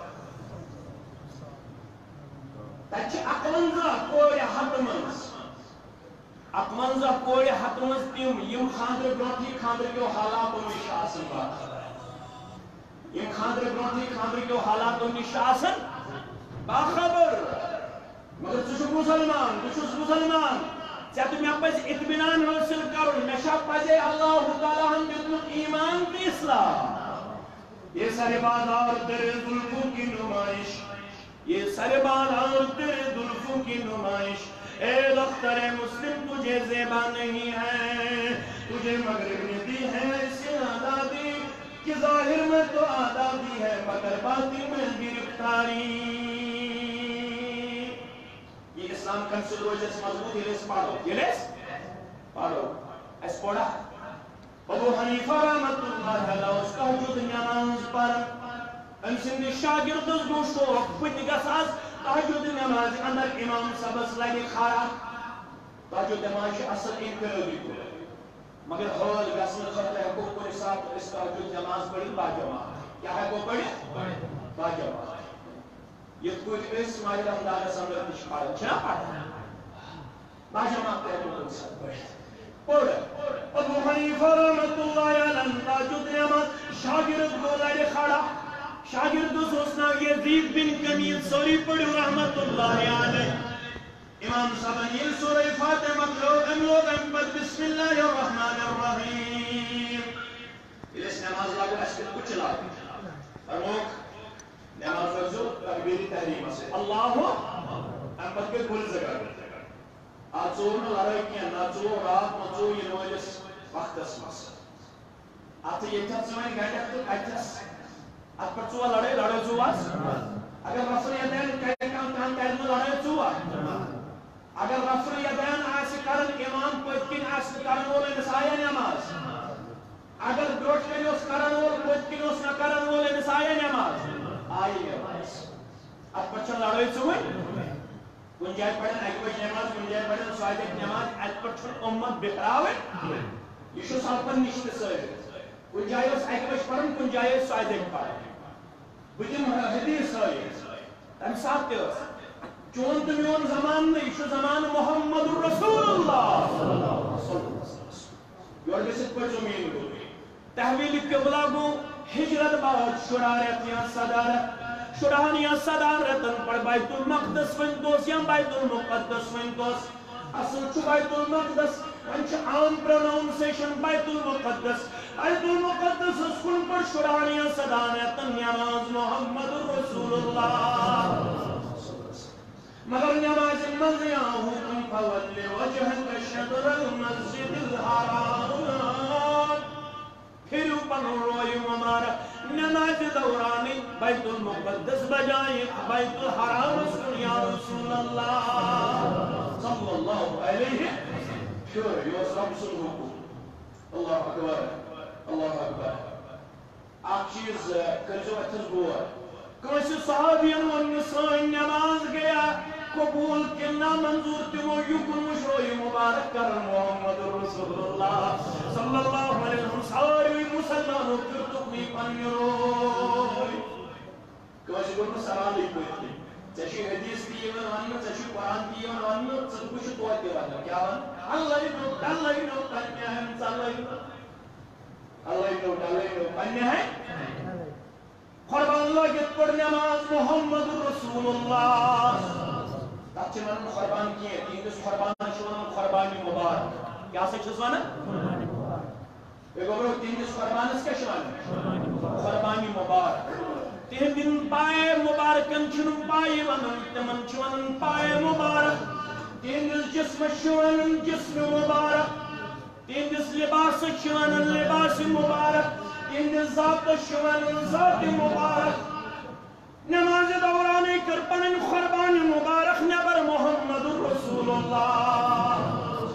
تاچہ اقلنزا کوئی حد منز اقمنزہ کوئی حتمز تیم یم خاندر برونٹی خاندر کیو حالاتوں نش آسن باخبر یم خاندر برونٹی خاندر کیو حالاتوں نش آسن باخبر مگر تشو مسلمان ژےٚ تہٕ مےٚ پزِ اطمینان حٲصِل کرُن مےٚ چھا پزے اللہ تعالیٰ ہن دیُتمُت ایمان تہٕ اسلام یہ سارے بازار تیرے زلفوں کی نمائش یہ سارے بازار تیرے زلفوں کی نمائش اے دختر مسلم تجھے زیبا نہیں ہے تجھے مغرب نے دی ہے اسے آزادی کہ ظاہر میں تو آزادی ہے مگر باطن میں گرفتاری یہ اسلام کنسل روجس مضبوط یہ لیس پاڑو اس پوڑا ابو حنیفہ رحمت اللہ علیہ اس کا حجود نماز پر ان سندی شاگردز گوشو پتی گساز تحجد نماز اندر امام سبس لگی خارا تحجد نماز اصل انفرادی کو مگر حال گسن خطر ہے کو پوری ساتھ اس تحجد نماز پڑھی با جماعت کیا ہے کو پڑھی با جماعت یہ کوئی اس ماہ رمضان سمجھ نش پڑھا چھنا پڑھا با جماعت ہے کو ساتھ پڑھی پڑھ ابو حنیفہ رحمت اللہ علیہ تحجد نماز شاگرد کو لگی خارا شاگرد سوچنا یزید بن کمیل سوری پڑھو رحمت اللہ علیہ امام صاحب یہ سورہ فاتحہ املوگ امپت بسم اللہ الرحمن الرحیم اس نماز لاغو اشکل کچھ لاغو فرموک نماز ورزو تکبیری تحریم سے اللہ امپت کے کل زگا آچور میں لڑائی کیا ناچو رات مچو یہ نوجس وقت اسمس آتا یہ چت سمائن گھنٹہ تو اچھس ات پر ژور لڑے ژواس اگر رفری یدین کام کرن لڑے ژور اگر رفری یدین آسہِ کرن امام پٔتۍ کِنۍ آسہِ کرن وول أمِس آیا نماز اگر برٛونٛٹھ کَنہِ اوس کرن وول پٔتۍ کِنۍ اوس نہٕ کرن وول أمِس آیا نماز آیہِ نماز ات پر چھِ لڑٲے ژوٗرۍ کُنہِ جایہِ پرن اکہِ بجہِ نماز کُنہِ جایہِ پرن سوادِ نماز اتہِ پر چھُنہٕ اُمت بِکراوٕنۍ یہِ چھُ سلپن نِش تہِ سٲرِتھ کُنہِ جایہِ اوس اکہِ بجہِ پرن کُنہِ جایہِ ٲسۍ سوادِ پرن بہٕ دِمہٕ حدیث ہٲیِتھ تمہِ ساتہٕ تہِ ٲس چون تہٕ میون زمانہٕ نہٕ یہِ چھُ زمانہٕ محمد رسول اللہ یورٕ گٔژھِتھ پٔرۍزیو میٛٲنۍ گوٚو تحویل قبلہ گوٚو ہجرت بعد شُراہ رٮ۪تھ یا 17 رٮ۪تھ شُراہن یا 17 رٮ۪تن پٮ۪ٹھ بیت المقدس ؤنۍتوس یا بیت المقدس ؤنۍتوس اصل چھ بیت المقدس ونچ عام پروناؤنسیشن بیت المقدس بیت المقدس اس کن پر شرانیہ صدانیت نماز محمد رسول اللہ مگر نماز مزیاں حکم فول وجہک شطر المسجد الحرام پھر پن روی مبارک نماز دورانی بیت المقدس بجائے بیت الحرام اسکن یا رسول اللہ صلی اللہ علیہ پھر یوس رب سن حکم اللہ اکبر اللہ اکبر آپ چیز کرجو اتھس گوار کسی صحابین ون سان نماز گیا قبول کنا منظور تمو یکن مشروع مبارک کرن محمد رسول اللہ صلی اللہ علیہ وسلم ساری مسلمانوں کرتقنی پنی روی کسی گرن سرالی کوئی چشی حدیث دیون ون چشی قرآن دیون ون چکوش توتی ون کیا ون اللہ نوٹ پنی ہے اللہ نوٹ پنی ہے قربان لگت پر نماز محمد رسول اللہ تب چنن قربان کیے تیندس قربان شونن قربانی مبارک کیا سے چھزوانا ایگو تیندس قربان اس کے شوانا قربانی مبارک تین دن پائے مبارکن چھنن پائے ونن تمن چھونن پائے مبارک تیندس جسم شونن جسم مبارک تیندس لباس چھونن لباس مبارک تیندس ذات شونن ذات مبارک نماز دورانے کر پنن قربان مبارک نبر محمد رسول اللہ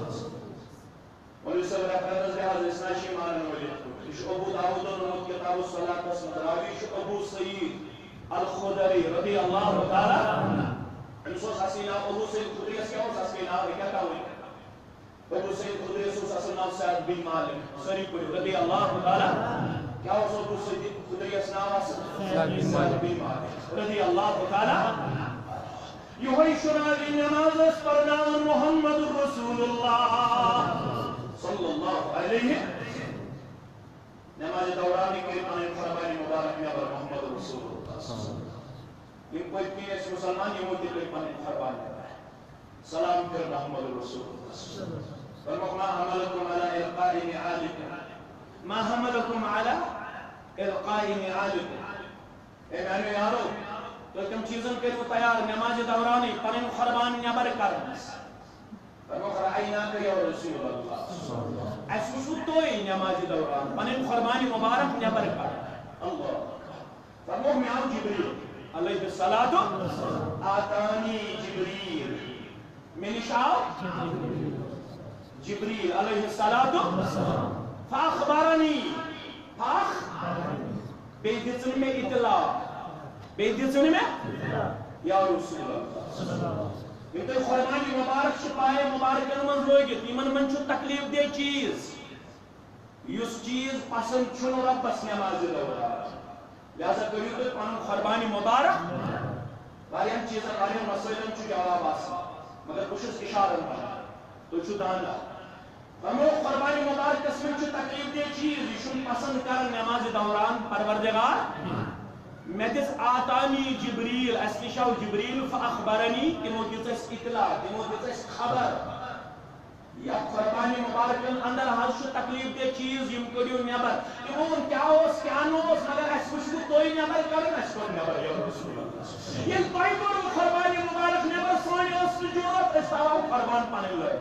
ولی صلی اللہ علیہ وسلم اسنا شیمان ولیت اش ابو داود نمت کتاب الصلاة اسمدراوی اش ابو سید الخدری رضی اللہ تعالی انسوس حسینہ ابو سید خدری اس کیا ہو حسینہ کیا کہوئی ابو سید خدری اس حسینہ سعید بن مالک سری پوری رضی اللہ تعالی کیا ہو ابو سید خدری اس نام سعید بن مالک رضی اللہ تعالی یوہی شراغی نماز اس پر نام محمد رسول اللہ صلی اللہ علیہ نماز دورانی کے پانے فرمانی مبارک نبر محمد رسول اللہ یہ کوئی پیس مسلمان یہ مدد کے پانے فرمانی سلام کر محمد رسول اللہ فرمک ما حملکم علی القاء نعالکم ما حملکم علی القاء نعالکم اے معنی یارو تو کم چیزن کے تو تیار نماز دورانی پنن قربان نبر کرنس فرمو رأیناک یا رسول اللہ اس وشو توئی نماز دوران پنن قربانی مبارک نبر کرن اللہ فرمو میاں جبریل علیہ الصلاة آتانی جبریل من شاو جبریل علیہ الصلاة فاخبرنی بیدیتن میں اطلاع بیدیتن میں یا رسول اللہ یہ تو قربانی مبارک شپائے مبارکن من روگت یمن من چھو تکلیف دے چیز یس چیز پسند چھنو ربس نماز دوران لہذا کریو تو پانو قربانی مبارک واریان چیزن واریان مسئلن چھو جواب آسا مگر کچھ اس اشارن پڑا تو چھو دانا ہمو قربانی مبارک قسم چھو تکلیف دے چیز یشن پسند کر نماز دوران پروردگار میتس آتانی جبریل اسنشاو جبریل فاخبرنی تمو دیتس اطلاع تمو دیتس خبر یا قربانی مبارکن اندر حض شو تکلیف دے چیز یم کریو نبر تمون کیا ہوس کیا نوس مگر اس وشکو توی نبر کرن اس کو نبر یا رسول اللہ یہ بائی کرو قربانی مبارک نبر سوانی اس جورت استعاو قربان پانے لئے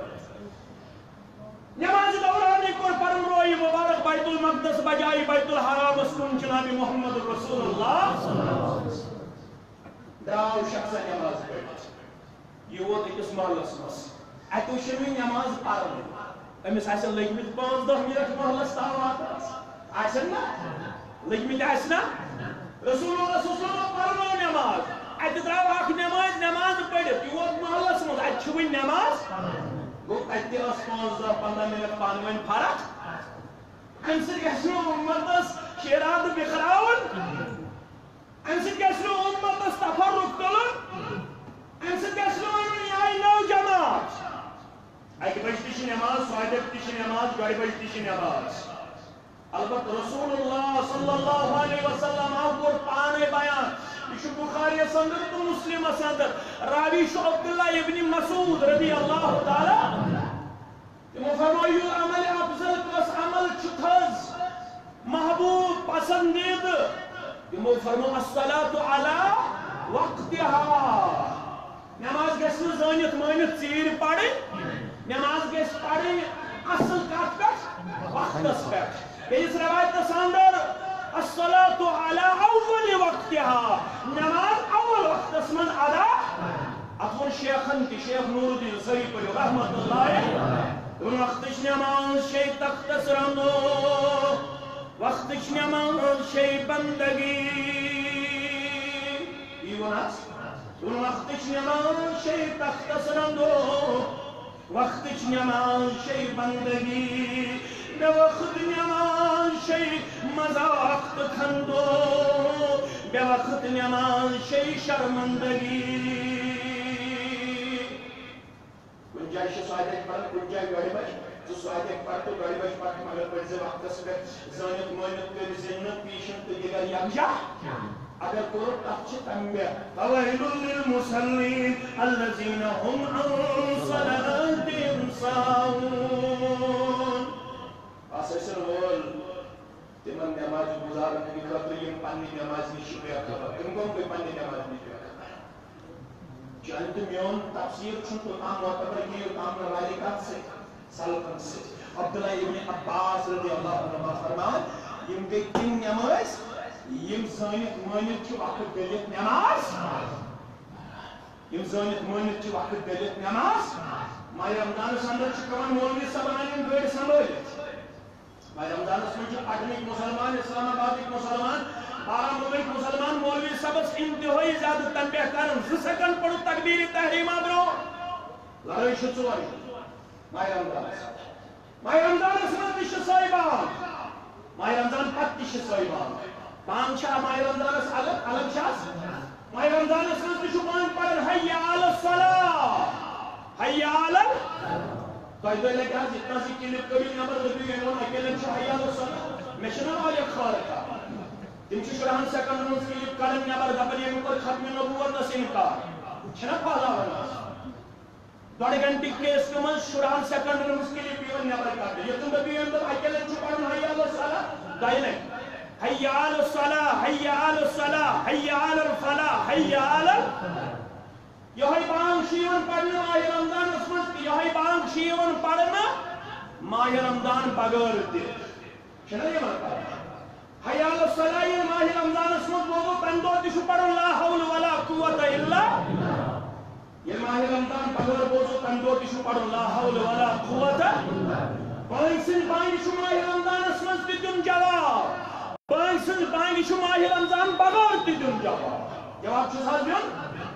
نماز دورانی کو پرم روئی مبارک بیت المقدس بجائی بیت الحرام اسکن جناب محمد رسول اللہ دراو شخص نماز بیت یہ وہ ایک اسمال اسمس ایتو شمی نماز پرم امس ایسا لگمت 15 منٹ محلس تاوات ایسا نا لگمت ایسا رسول اللہ صلی اللہ علیہ وسلم پرم نماز ایت دراو آخ نماز پڑھت یہ وہ محلس مز ایت چھوئی نماز گو ایتی اس 15 منٹ پانوین فرق امسد گسنو امتس شیراد بخراون امسد گسنو امتس تفرق تلن امسد گسنو امنیائی نو جماعت ایک بجتش نماز سوائدک تش نماز گوڑی بجتش نماز البت رسول اللہ صلی اللہ علیہ وسلم آپ کو پانے بیان یہ بخاری سندر تو مسلم سندر راوی عبداللہ ابن مسعود رضی اللہ تعالی تمو فرمائیو عمل افضل کس عمل چھتھز محبوب پسندید تمو فرمو الصلاة علی وقتها نماز گھس زانت مانت ژیر پڑی نماز گھس پڑی اصل کت پہ وقتس پہ بیس روایت اندر الصلاة علی اول وقتها نماز اول وقتس من ادا اتون شیخن کی شیخ نور الدین صحیح پڑھو رحمت اللہ ان وقتش نماز شی تختصرندو وقتش نماز شی بندگی ایوناس ان وقتش نماز شی تختصرندو وقتش نماز شی بندگی بے وقت نماز شی مذاق کھندو بے وقت نماز شی شرمندگی کن جائے سوائد ایک پڑھ کن جائے گاڑی بچ تو سوائد ایک پڑھ تو گاڑی بچ پڑھ مگر پڑھ سے وقت اس پہ زانت مانت کر زنت پیشن تو یہ گا یک جا اگر کرو تب چھ تنبیہ فویل للمسلین الذین هم عن صلاتهم ساہون اساسن وول تمن نماز گزارنے کی خاطر یہ پنی نماز نشی بیا خبر تم کو پنی نماز نشی بیا خبر جانت میون تفسیر چھن تو تام معتبر کی تام والی کات سے سلفن سے عبداللہ ابن عباس رضی اللہ عنہ فرمائے یم گئی کن نماز یم زانت مانت چھ وقت دلت نماز یم زانت مانت چھ وقت دلت نماز ماہ رمضان اندر چھ کمان مولوی صاحب گاڑی سنبھالت ماہ رمضان میں اٹھنک مسلمان اسلام آبادک مسلمان بارہمولہک مسلمان مولوی صاحب انتہائی زیادہ تنبیہ کرن 2 سیکنڈ پڑھو تکبیر تحریمہ برو لڑائی چھ ژور ماہ رمضان میں چھ صاحبان ماہ رمضان پتہ چھ صاحبان پان چھا ماہ رمضان الگ الگ چھاس ماہ رمضان میں چھ پان پڑھن حی علی الصلاۃ حی علی تو یہ لے کہ جتنا سی کلپ کبھی نمبر لگی ہے انہوں اکیلے چھو حی علی الصلاۃ میں شنو والی خارقہ تم چھ شرحان سیکنڈ منز کلپ کرن نمبر دبن یہ مکر ختم نبوت نس انکار چھنا پالا ہونا 2 گھنٹے کیس کے من شرحان سیکنڈ منز کلپ یہ نمبر کرتے یہ تم بھی اندر اکیلے چھو پڑھن حی علی الصلاۃ دائی نہیں حی علی الصلاۃ حی علی الصلاۃ حی علی الفلاح حی علی یہ بانگ شیون پڑھنا ماہ رمضان اسمت یہ بانگ شیون پڑھنا ماہ رمضان بغیر دے چھنا یہ مانا حی علی الصلاۃ یہ ماہ رمضان اسمت بوگو تندو تشو پڑھن لا حول ولا قوت الا یہ ماہ رمضان بغیر بوگو تندو تشو پڑھن لا حول ولا قوت بانگ سن بانگ شو ماہ رمضان اسمت دیتن جواب بانگ سن بانگ شو ماہ رمضان بغیر دیتن جواب چھو ساتھ بیون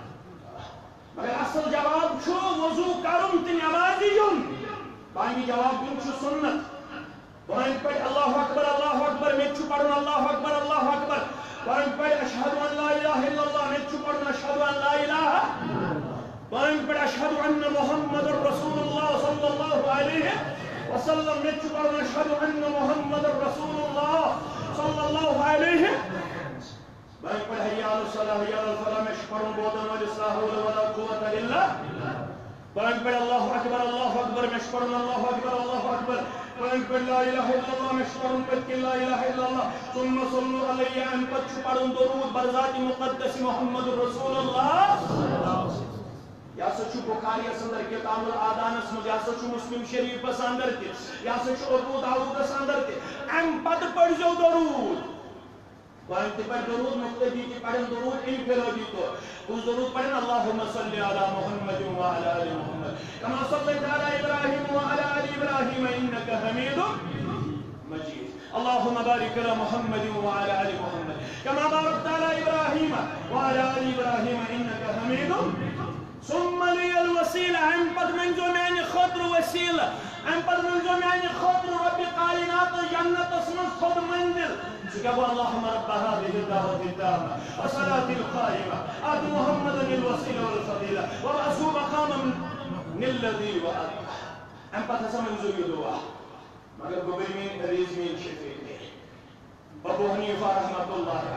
مگر اصل جواب چھو وضو کرم تی نمازی یون بانگی جواب یون چھو سنت بانگ پڑھ اللہ اکبر میں چھو پڑھن اللہ اکبر بانگ پڑھ اشہد ان لا الہ الا اللہ میں چھو پڑھن اشہد ان لا الہ بانگ پڑھ اشہد ان محمد رسول اللہ صلی اللہ علیہ وسلم میں چھو پڑھن اشہد ان محمد رسول اللہ صلی اللہ علیہ بانگ پڑھ حی علی الصلاۃ حی علی الفلاح میں شپڑوں بودن والی لا حول ولا قوت الا بانگ پڑھ اللہ اکبر میں شپڑوں اللہ اکبر بانگ پڑھ لا الہ الا اللہ میں شپڑوں پتک لا الہ الا اللہ ثم صلو علیہ ان پت شپڑوں درود بر ذات مقدس محمد رسول اللہ یا سچو بخاری اندر کتاب الادان اسمد یا سچو مسلم شریف اندر تے یا سچو ابو داؤد اندر تے ام پت پڑھ جو درود بانگ تے پڑھ درود مقتدی تے پڑھن درود انفرادی تو اس درود پڑھن اللہم صلی علی محمد وعلی آل محمد کما صلیت علی ابراہیم وعلی آل ابراہیم انکا حمید مجید اللہم بارک علی محمد وعلی آل محمد کما بارکت علی ابراہیم وعلی آل ابراہیم انکا حمید ثم لی الوسیلہ ام پد منزو میانی خطر وسیلہ ام پد منزو میانی خطر رب قائنات جنت اسمت خود منزل سکبو اللہم رب هذه الدعوة التامة والصلاة القائمة آت محمدا الوسيلة والفضيلة وبعثه مقاما من الذي وعده ام پد حسن منزو دعا مگر گبر من ریز من شفیق ابو حنیفہ رحمت اللہ علیہ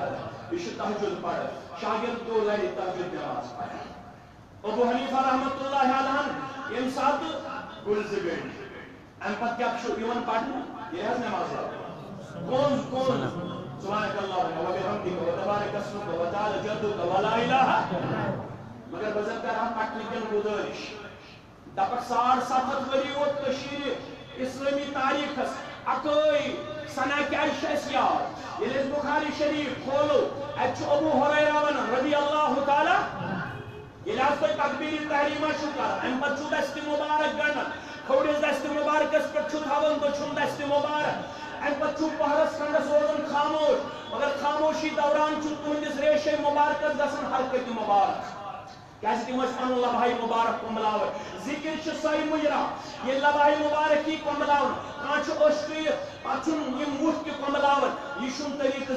یہ تہجد پڑھ شاگرد کو لڑی تہجد نماز پڑھ ابو حنیفہ رحمۃ اللہ علیہ یم سات گلز گئی ام پتہ کیا یوان پڑھنا یہ نماز کون کون سبحانک اللہم و بحمدک و تبارک اسمک و تعالی جدک و لا الہ مگر بزن کر ہم پٹنے کن گزارش دپک 750 ؤری ووت کشیر اسلامی تاریخ اکوئی سنہ کیا یاد یل بخاری شریف کھولو اتھ ابو ہریرہ ونان رضی اللہ تعالی یل تھی تکبیر تحریمہ کر ام پتہ دست مبارک گنڈان کھوڑس دست مبارکس پہ تھوان دچھن دست مبارک ام پتہ پہرس کھنڈس روزان خاموش مگر خاموشی دوران تہندس ریشے مبارکس گژھان حرکت مبارک کیسے تم پن لبہائی مبارک کمبلاو ذکر سوئی مجرا یہ لبہائی مبارکی کمبلاو کان اشتری پتن یہ مٹھ تہ کمبلاو یہ طریقہ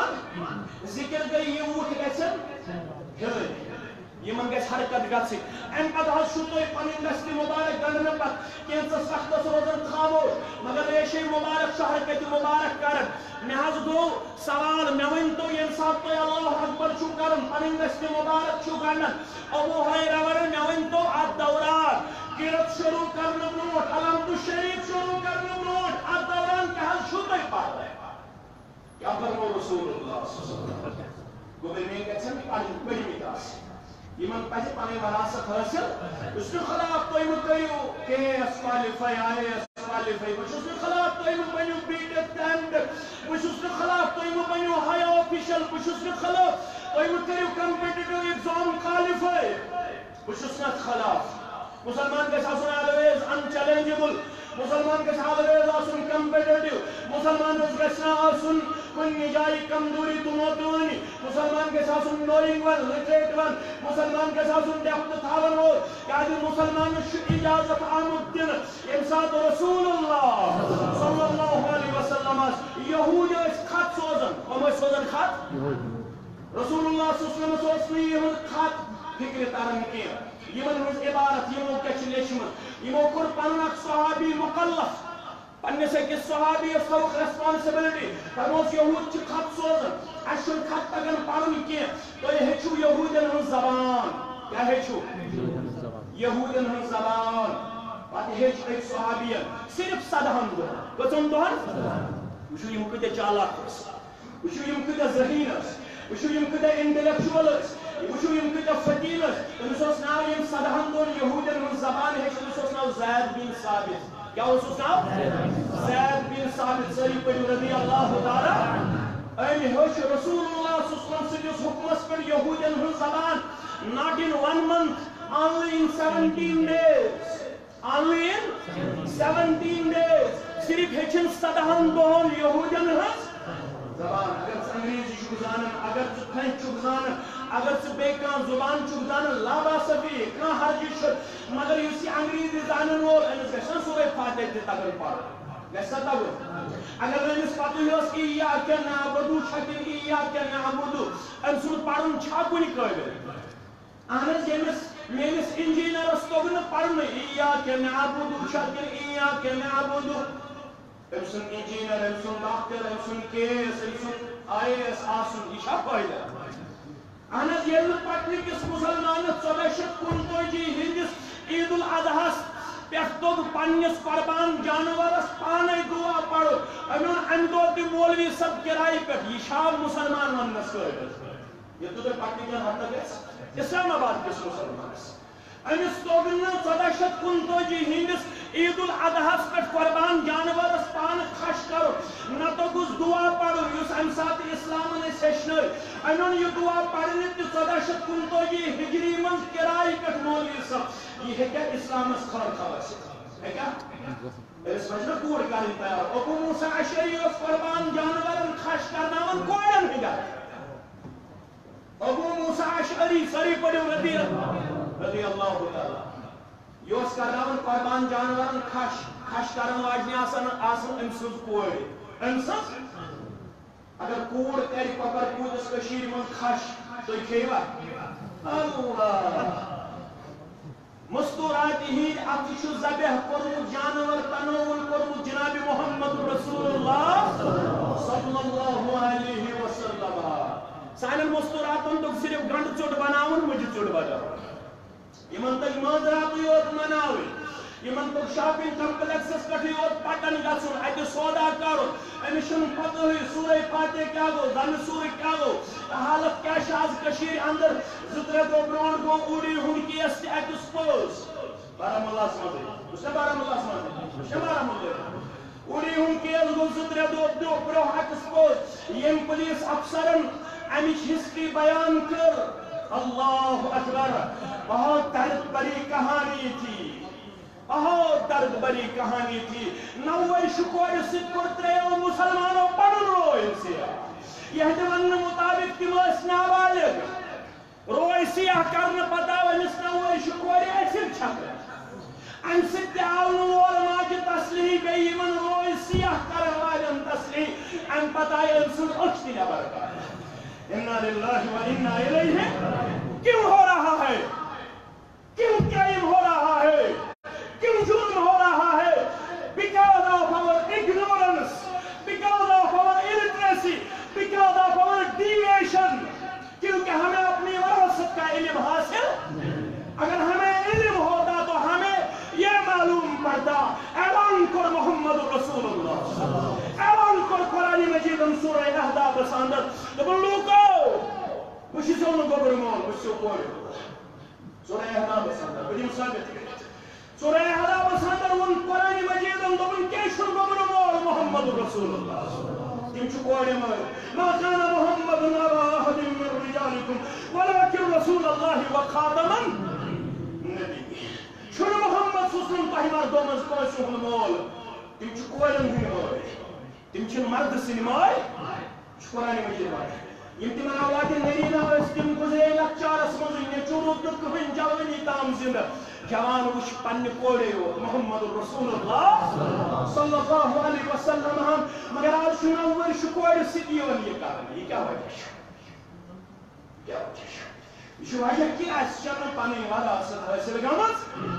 ذکر گئی یہ مٹھ گھن یمن گژھِ حرکت گژھٕنۍ امہِ پتہٕ حظ چھُو تُہۍ پنٕنۍ دستہِ مبارک گنڈنہٕ پتہٕ کینٛژس وقتس روزان خاموش مگر ریشے مبارک چھُ حرکت مبارک کران مےٚ حظ گوٚو سوال مےٚ ؤنۍتو ییٚمہِ ساتہٕ تُہۍ اللہ اکبر چھُو کران پنٕنۍ دستہِ مبارک چھُو گنڈان ابو ہریرہ ونان مےٚ ؤنۍتو اتھ دوران قرت شروع کرنہٕ برونٛٹھ الحمدُ شریف شروع کرنہٕ برونٛٹھ اتھ دوران کیٛاہ حظ چھُو تُہۍ پران کیٛاہ فرمو رسول اللہ صلی اللہ علیہ وسلم گوٚو مےٚ گژھن پٔرمٕتۍ آسٕنۍ یمن پزِ پنٕنۍ وراثت حٲصِل اس کے خلاف تُہۍ مہٕ کٔرِو K S qualify I A S qualify بہٕ چھُس نہٕ خلاف تُہۍ مہٕ بٔنِو بی ٹیک ٹینڈ بہٕ چھُس نہٕ خلاف تُہۍ مہٕ بٔنِو ہائی آفیشل بہٕ چھُس نہٕ خلاف تُہۍ مہٕ کٔرِو کمپیٹیٹو ایگزام کوالیفائی بہٕ چھُس نہٕ خلاف مسلمان گژھِ آسُن آلویز ان چیلنجبل مسلمان گژھِ آلویز آسُن کمپیٹیٹو مسلمان گژھِ نہٕ آسُن کُنہِ جایہِ کمزوری تہٕ موتوٲنی مسلمان گژھِ آسُن نوئنگ ون لٹریٹ ون مسلمان گژھِ آسُن ڈیپتھ تھاون وول کیازِ مسلمانس چھُ اجازت آمُت دِنہٕ ییٚمہِ ساتہٕ رسول اللہ صلی اللہ علیہ وسلم یہوٗد ٲسۍ خط سوزان کٕم ٲسۍ سوزان خط رسول اللہ صلی اللہ علیہ وسلم اوس نہٕ یِہُنٛد خط فکرِ تران کینٛہہ یمن ہٕنٛز عبارت یمو کیٛاہ چھِ لیچھمٕژ یمو کوٚر پنُن اکھ صحابی مکلف پننس أکِس صحابیس تھوُکھ ریسپانسبلٹی فرموس یہوٗد چھِ خط سوزان اَسہِ چھُنہٕ خط تگان پرُن کینٛہہ تُہۍ ہیٚچھِو یہوٗدین ہٕنٛز زبان کیٛاہ ہیٚچھِو یہوٗدین ہٕنٛز زبان پتہٕ ہیٚچھ أکۍ صحابین صرف 17 دۄہن کٔژن دۄہن وٕچھِو یِم کۭتیاہ چالاک ٲسۍ وٕچھِو یِم کۭتیاہ ذہیٖن ٲسۍ وٕچھِو یِم کۭتیاہ انٹلیکچُول ٲسۍ وٕچھِو یِم کۭتیاہ فقیٖر ٲسۍ تٔمِس اوس ناو ییٚمۍ 17 دۄہن یہوٗدین ہٕنٛز زبان ہیٚچھ تٔمِس اوس ناو زید بن ثابت کیا اوسُس ناو زید بن ثابت سٲری پٔرِو رضی اللہ تعالیٰ أمۍ ہیوٚچھ رسول اللہ صلی اللہ علیہ وسلم سٕنٛدِس حُکمس پٮ۪ٹھ یہوٗدین ہٕنٛز زبان not in 1 month only in 17 days only in 17 days صرف ہیٚچھِن 17 دۄہن یہوٗدین ہٕنٛز زبان اگر ژٕ انگریزی چھُکھ زانان اگر ژٕ فرینچ چھُکھ زانان اگر ژٕ بیٚیہِ کانٛہہ زُبان چھُکھ زانان لا باس فیہ کانٛہہ حرجہِ چھُ مگر یُس یہِ انگریزی زانن وول أمِس گژھِ نا سورُے فاتح تہِ تگُن پرُن گژھِ سا تگُن اگر أمِس پتہٕ ٲس ایاکَ نعبُدُ چھا کِنہٕ ایاکَ نعبُدُ أمۍ سُنٛد پرُن چھا کُنہِ قٲبِل اہن حظ ییٚمِس میٲنِس انجیٖنرس توٚگ نہٕ پرنُے ایاکَ نعبُدُ چھا کِنہٕ ایاکَ نعبُدُ أمۍ سُنٛد انجیٖنر أمۍ سُنٛد ڈاکٹر أمۍ سُنٛد کیس أمۍ سُنٛد آئی اے ایس آسُن یہِ چھا فٲیدٕ اہن حظ ییٚلہِ نہٕ پتہٕ کِس مُسلمانس 1425 ہٕنٛدِس عید الاضحیٰ پٮ۪ٹھ توٚگ پننِس قۄربان جانورس پانے دعا پرُن أمۍ اوٚن امہِ دۄہ تہِ مولوی صٲب کِرایہِ پٮ۪ٹھ یہِ چھا مُسلمان وننس قٲبِل ییٚلہِ تۄہہِ پتہٕ کینٛہہ ہفتہٕ گژھِ اسلام آباد کِس مُسلمانس أمِس توٚگ نہٕ 1425 ہٕنٛدِس عید الاضحیٰ پٮ۪ٹھ قۄربان جانورس پانہٕ خش کرُن نہ توٚگُس دعا پرُن یُس امہِ ساتہٕ اسلامن أسۍ ہیٚچھنٲے أمۍ اوٚن یہِ دعا پرنہِ تہِ 1425 ہجری منٛز کِرایہِ پٮ۪ٹھ مولوی صٲب یہِ ہیٚکیٛاہ اسلامس خٲر خبر ٲسِتھ ہیٚکیٛاہ أمِس پزِ نا کوٗر کرٕنۍ تیار ابو موسیٰ اشعری اوس قۄربان جانورن خش کرناوان کورٮ۪ن ہٕنٛدٮ۪ن ابو موسیٰ اشعری سٲری پٔرِو رضی اللہ تعالیٰ یہ اوس کرناوان قۄربان جانورن خش کرن واجنہِ آسان أمۍ سٕنٛز کورِ أمۍ سٕنٛز اگر کوٗر کرِ کۄکر پوٗتِس کٔشیٖرِ منٛز خش تُہۍ کھیٚیوا اللہ مستوٗراتہِ ہِنٛدۍ اَتھٕ چھُ ذبح کوٚرمُت جانور تنوُل کوٚرمُت جناب محمد رسول اللہ صلی اللہ علیہ وسلم مستوراتن تو صرف گنڈ چوٹ بناون مجھے چوٹ بناون یمن تک مازرات یوت مناوی یمن تک شاپنگ کمپلیکسس پٹھ یوت پٹن گژھن اتہ سودا کرن امس چھن پتہ ہوئی سورہ فاتحہ کیا گو زن سورہ کیا گو حالت کیا چھ آز کشیر اندر زٕ ترٛےٚ دۄہ برونٛٹھ گوٚو اوٗڑی ہُنٛد کیس تہِ ایکسپوز بارہمولاہس منٛزٕے بارہمولاہس منٛزٕے بارہمولہ اوٗڑی ہُنٛد کیس گوٚو زٕ ترٛےٚ دۄہ برونٛہہ ایکسپوز ییٚمۍ پولیس افسرن امِچ ہسٹری بیان کٔر اللہ اکبر بہت درد بری کہانی تھی بہت درد بری کہانی تھی 90 شکور سۭتۍ کوٚر ترٛیٚیو مسلمانو پنُن روے سیاہ یہدِ وننہٕ مطابق تِم ٲسۍ نابالغ روے سیاہ کرنہٕ پتہٕ آو أمِس 90 شکورِ أسِر چھکرٕ امہِ سۭتۍ تہِ آو نہٕ مول ماجہِ تسلیح بیٚیہِ یِمن روے سیاہ کرن والٮ۪ن تسلیح امہِ پتہٕ آیہِ أمۍ سٕنٛز أچھ تہِ نٮ۪بر کڑنہٕ اِنَّا لِلَّهِ وَإِنَّا إِلَيْهِ کیوں ہو رہا ہے کیوں کرائم ہو رہا ہے کیوں ظلم ہو رہا ہے because of our ignorance because of our illiteracy because of our deviation کیونکہ ہمیں اپنی وراثت کا علم حاصل اگر ہمیں علم ہوتا تو ہمیں یہ معلوم پڑتا اعلان کر محمد رسول اللہ اعلان کر قرآن مجید سورہ احزاب اندر دپن لوکو بچ سون گوبر مول بچ سو کوئی سورہ احزاب اندر بجم ثابت سورہ احزاب اندر ون قرآن مجید دپن کیشن گوبر مول محمد رسول اللہ تم چھ کوئی مول ما كان محمد نبا احد من رجالكم ولكن رسول الله وخاتم النبي چھُنہٕ محمد صلی اللہ علیہ وسلم تۄہہِ مردو منٛز کٲنٛسہِ ہُنٛد مول تِم چھِ کورٮ۪ن ہٕنٛدۍ مٲلۍ تِم چھِنہٕ مردٕ سٕنٛدۍ مٲلۍ چھُ قرآن مجیٖد وَنان یِم تِمن اولادِ نریٖنا ٲسۍ تِم گُزرے لۄکچارس منٛزٕے نیٚچوٗ روٗد نہٕ کٕہٕنۍ جوٲنی تام زِنٛدٕ جوان وٕچھ پننہِ کورے یوت محمد رسول اللہ صلی اللہ علیہ وسلم ہن مگر آز چھُ 90 شکورِ سۭتۍ یِوان یہِ کرنہٕ یہِ کیٛاہ وجہ چھُ کیٛاہ وجہ چھُ یہ وجہ کہ اس چھنہٕ پنٕنۍ وراثت حٲصِل گٔمٕژ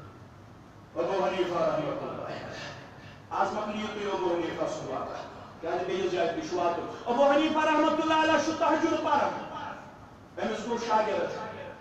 ابو حنیفہ رحمۃ اللہ آز مۄکلِیو تُہۍ ابو حنیفہ سُنٛد واقعہ کیٛازِ بیٚیِس جایہِ تہِ چھُ واتُن ابو حنیفہ رحمۃ اللہ علیہ چھُ تہجُد پران أمِس گوٚو شاگرد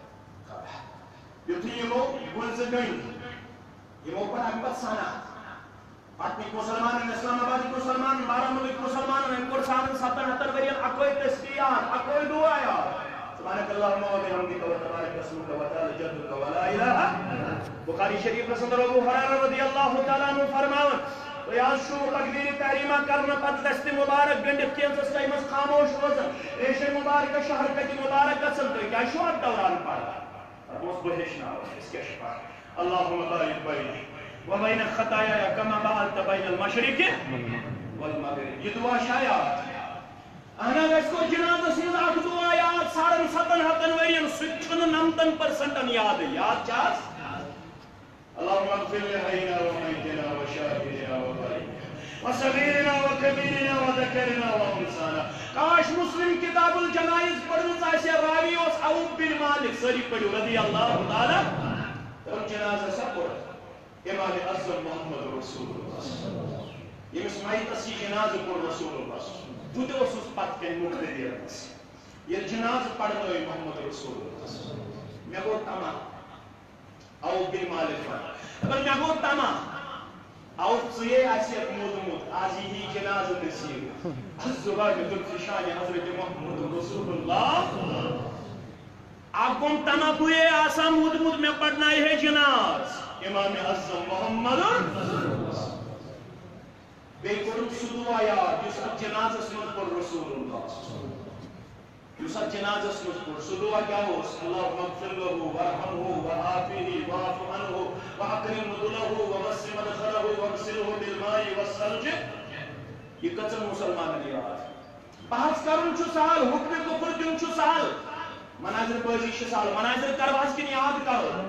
یُتھُے یِمو گُلزٕ گٔنٛڈۍ یِمو پَر اَمہِ پتہٕ سنا پتنٕکۍ مُسلمانن اسلام آبادٕکۍ مُسلمانن بارہمولہٕکۍ مُسلمانن أمۍ کوٚر سانن 70 ؤرین اَکٲے تسبیح یاد اَکٲے دُعا یاد سبحانك اللهم وبحمدك وتبارك اسمك وتعالى جدك ولا اله بخاری شریف رسول ابو ہریرہ رضی اللہ تعالیٰ عنہ فرماون تو یاد چھُ تکبیر تحریمہ کرنہٕ پتہٕ دستہِ مبارک گٔنڈِتھ کینٛژس ٹایمس خاموش روزان ریشے مبارکہ شہرکتہِ مبارک گژھان تُہۍ کیٛازِ چھُو اتھ دوران پران دوس بہٕ ہیٚچھناوَن أسۍ کیٛاہ چھِ پران اللهم بارک بینی وبین خطایا کما بعدت بین المشرق والمغرب یہ دعا شایعات اہن اس کو جنازہ سنز اکھ دعا یاد 7.5 ورین سُہ چھُنہٕ 90% یاد چھاس اللهم اغفر لحينا وميتنا وشاهدنا وغائبنا وصغيرنا وكبيرنا وذكرنا وانثانا کاش مسلم کتاب الجنائز پڑھمٕژ آسہِ راوی اوس عوف بن مالک سٲری پٔرِو رضی اللہ تعالیٰ تٔمۍ جنازہ سا پوٚر امام اعظم محمد رسول اللہ ییٚمِس میتس یہِ جنازٕ پوٚر رسول اللہ بہٕ تہِ اوسُس پتہٕ کَنۍ مُقتدیَس ییٚلہِ جنازٕ پرنٲے محمد رسول اللہ مےٚ گوٚو تمام عوف بن مالک وَنان مےٚ گوٚو تمام عوف ژٕیے آسہِ موٗدمُت آز یی جنازٕ نصیٖب از زُبانہِ دُلفہِ شانہِ حضرت محمد رسول اللہ اکھ گوٚم تمام بٕیے آسان موٗدمُت مےٚ پرنایہِ ہے جناز امام اعظم محمد بیٚیہِ کوٚرُم سُہ دُعا یاد یُس اتھ جنازس منٛز پوٚر رسول اللہ یُس اتھ جنازس منٛز پوٚر سُہ دُعا کیٛاہ اوس اللهم اغفر له وارحمه وعافه واعف عنه واكرم نزله ووسع مدخله واغسله بالماء والثلج یہ کٔژن مُسلمانن یاد بحث کرُن چھُ سہل حُکمِ کُفر دیُن چھُ سہل مناظر بٲزی چھِ سہل مناظر کروا کِنہٕ یاد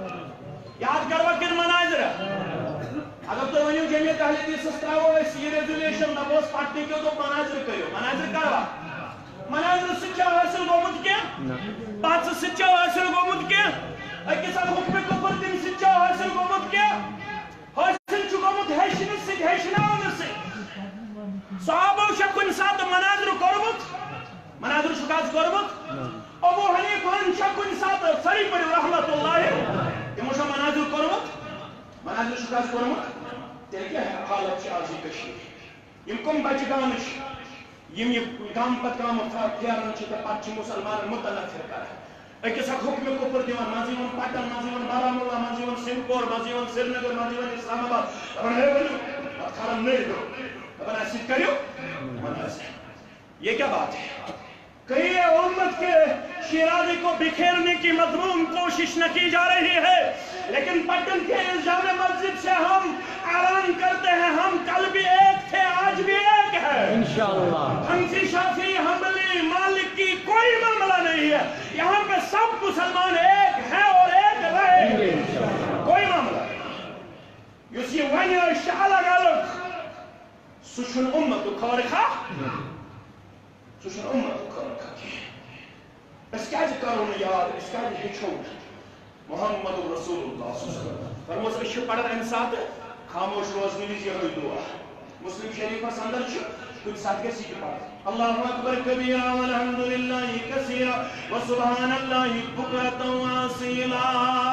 کروا کِنہٕ مناظر اگر تُہۍ ؤنِو جمعیت اہل حدیثس ترٛاوو أسۍ یہِ ریزولیشن دپوس پٹنہٕ کیو دوٚپ مناظر کٔرِو مناظر کروا مناظر سۭتۍ چھا حٲصِل گوٚمُت کینٛہہ پژھٕ سۭتۍ چھا حٲصِل گوٚمُت کینٛہہ أکِس اتھ حُکمِ کُفر تَمہِ سۭتۍ چھا حٲصِل گوٚمُت کینٛہہ حٲصِل چھُ گوٚمُت ہیٚچھنہٕ سۭتۍ ہیٚچھناونہٕ سۭتۍ صحابو چھا کُنہِ ساتہٕ مناظر کوٚرمُت مناظر چھُکھ آز کوٚرمُت ابو حنیفہ کن سات سری پر رحمت اللہ تمو شو مناظر کورمت مناظر شو کاز کورمت تیل کیا حالت چھ آزی کشیر یم کم بچ گامش یم یہ گام پت گام پھیرن چھ تہ پتہ چھ مسلمان متنفر کران اکس اک حکم کفر دیوان مزی ون پٹن مزی ون بارامولہ مزی ون سنگپور مزی ون سری نگر مزی ون اسلام آباد دپان ہے ونیو پتہ کھارن نہیں دو دپان ایسی کریو مناظر یہ کیا بات ہے کئی امت کے شیرازی کو بکھیرنے کی مضمون کوشش نہ کی جا رہی ہے لیکن پٹن کے اس جامع مسجد سے ہم اعلان کرتے ہیں ہم کل بھی ایک تھے آج بھی ایک ہے انشاءاللہ حنفی شافعی حنبلی مالکی کوئی معاملہ نہیں ہے یہاں پہ سب مسلمان ایک ہیں اور ایک رہے کوئی معاملہ نہیں یس یہ ونی الگ الگ سشن امت خارخہ سوشن امت کرن کھاتی اس کیا جی کرو نے یاد اس کیا جی ہچو محمد رسول اللہ صلی اللہ علیہ وسلم فرموز اشو پڑھن انسات خاموش روزنی لیجیے ہوئی دعا مسلم شریف پر سندر چھو کچھ ساتھ کے سیکھ پڑھ اللہ اکبر کبیرہ والحمدللہ کثیرہ وسبحان اللہ بکرۃ واصیلا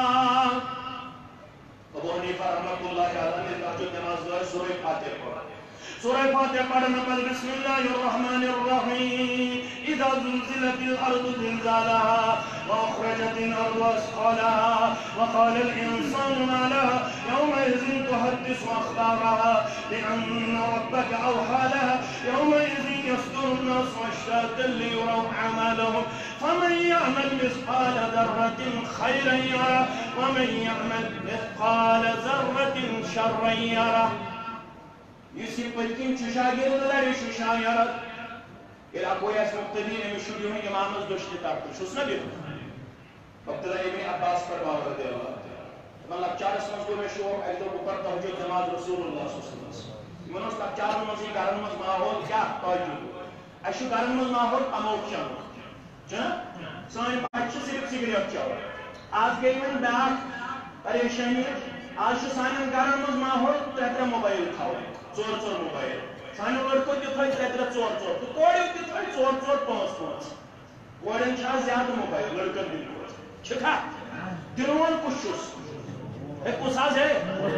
ابو حنیفہ رحمۃ اللہ علیہ نے تہجد نماز دعا سورہ فاتحہ پڑھا سورہ فاتحہ پڑھنا پڑھ بسم اللہ الرحمن الرحیم اذا زلزلت الارض زلزالها واخرجت الارض اثقالها وقال الانسان ما لها يومئذ تحدث اخبارها بان ربك اوحى لها يومئذ يصدر الناس اشتاتا ليروا اعمالهم فمن يعمل مثقال ذرة خيرا يره ومن يعمل مثقال ذرة شرا يره یسی پتکین چھ شاگرد لری چھ شاگرد الا کوئی اس مقتدی ام شروع ہن امام از دوشت تاکت چھس نہ دیو عبداللہ ابن عباس فرماؤ رضی اللہ تعالی مطلب چارس مز کو میں شو ایدو اوپر تہجد نماز رسول اللہ صلی اللہ علیہ وسلم منوس کا چار مز گرن مز ماحول کیا تہجد اشو گرن مز ماحول تموک چھ چھ سان بچ صرف سگریٹ چاو آج گئی من بیاکھ پریشانی آج سان گرن مز ماحول تہتر موبائل کھاو چور چور موبائل سانو لڑکو تہ تھوئی ترے چور چور تو کوڑیو تہ تھوئی چور چور پانچ پانچ کوڑین چھا زیادہ موبائل لڑکن دن چھکا دلون کشوس ہے کس آز ہے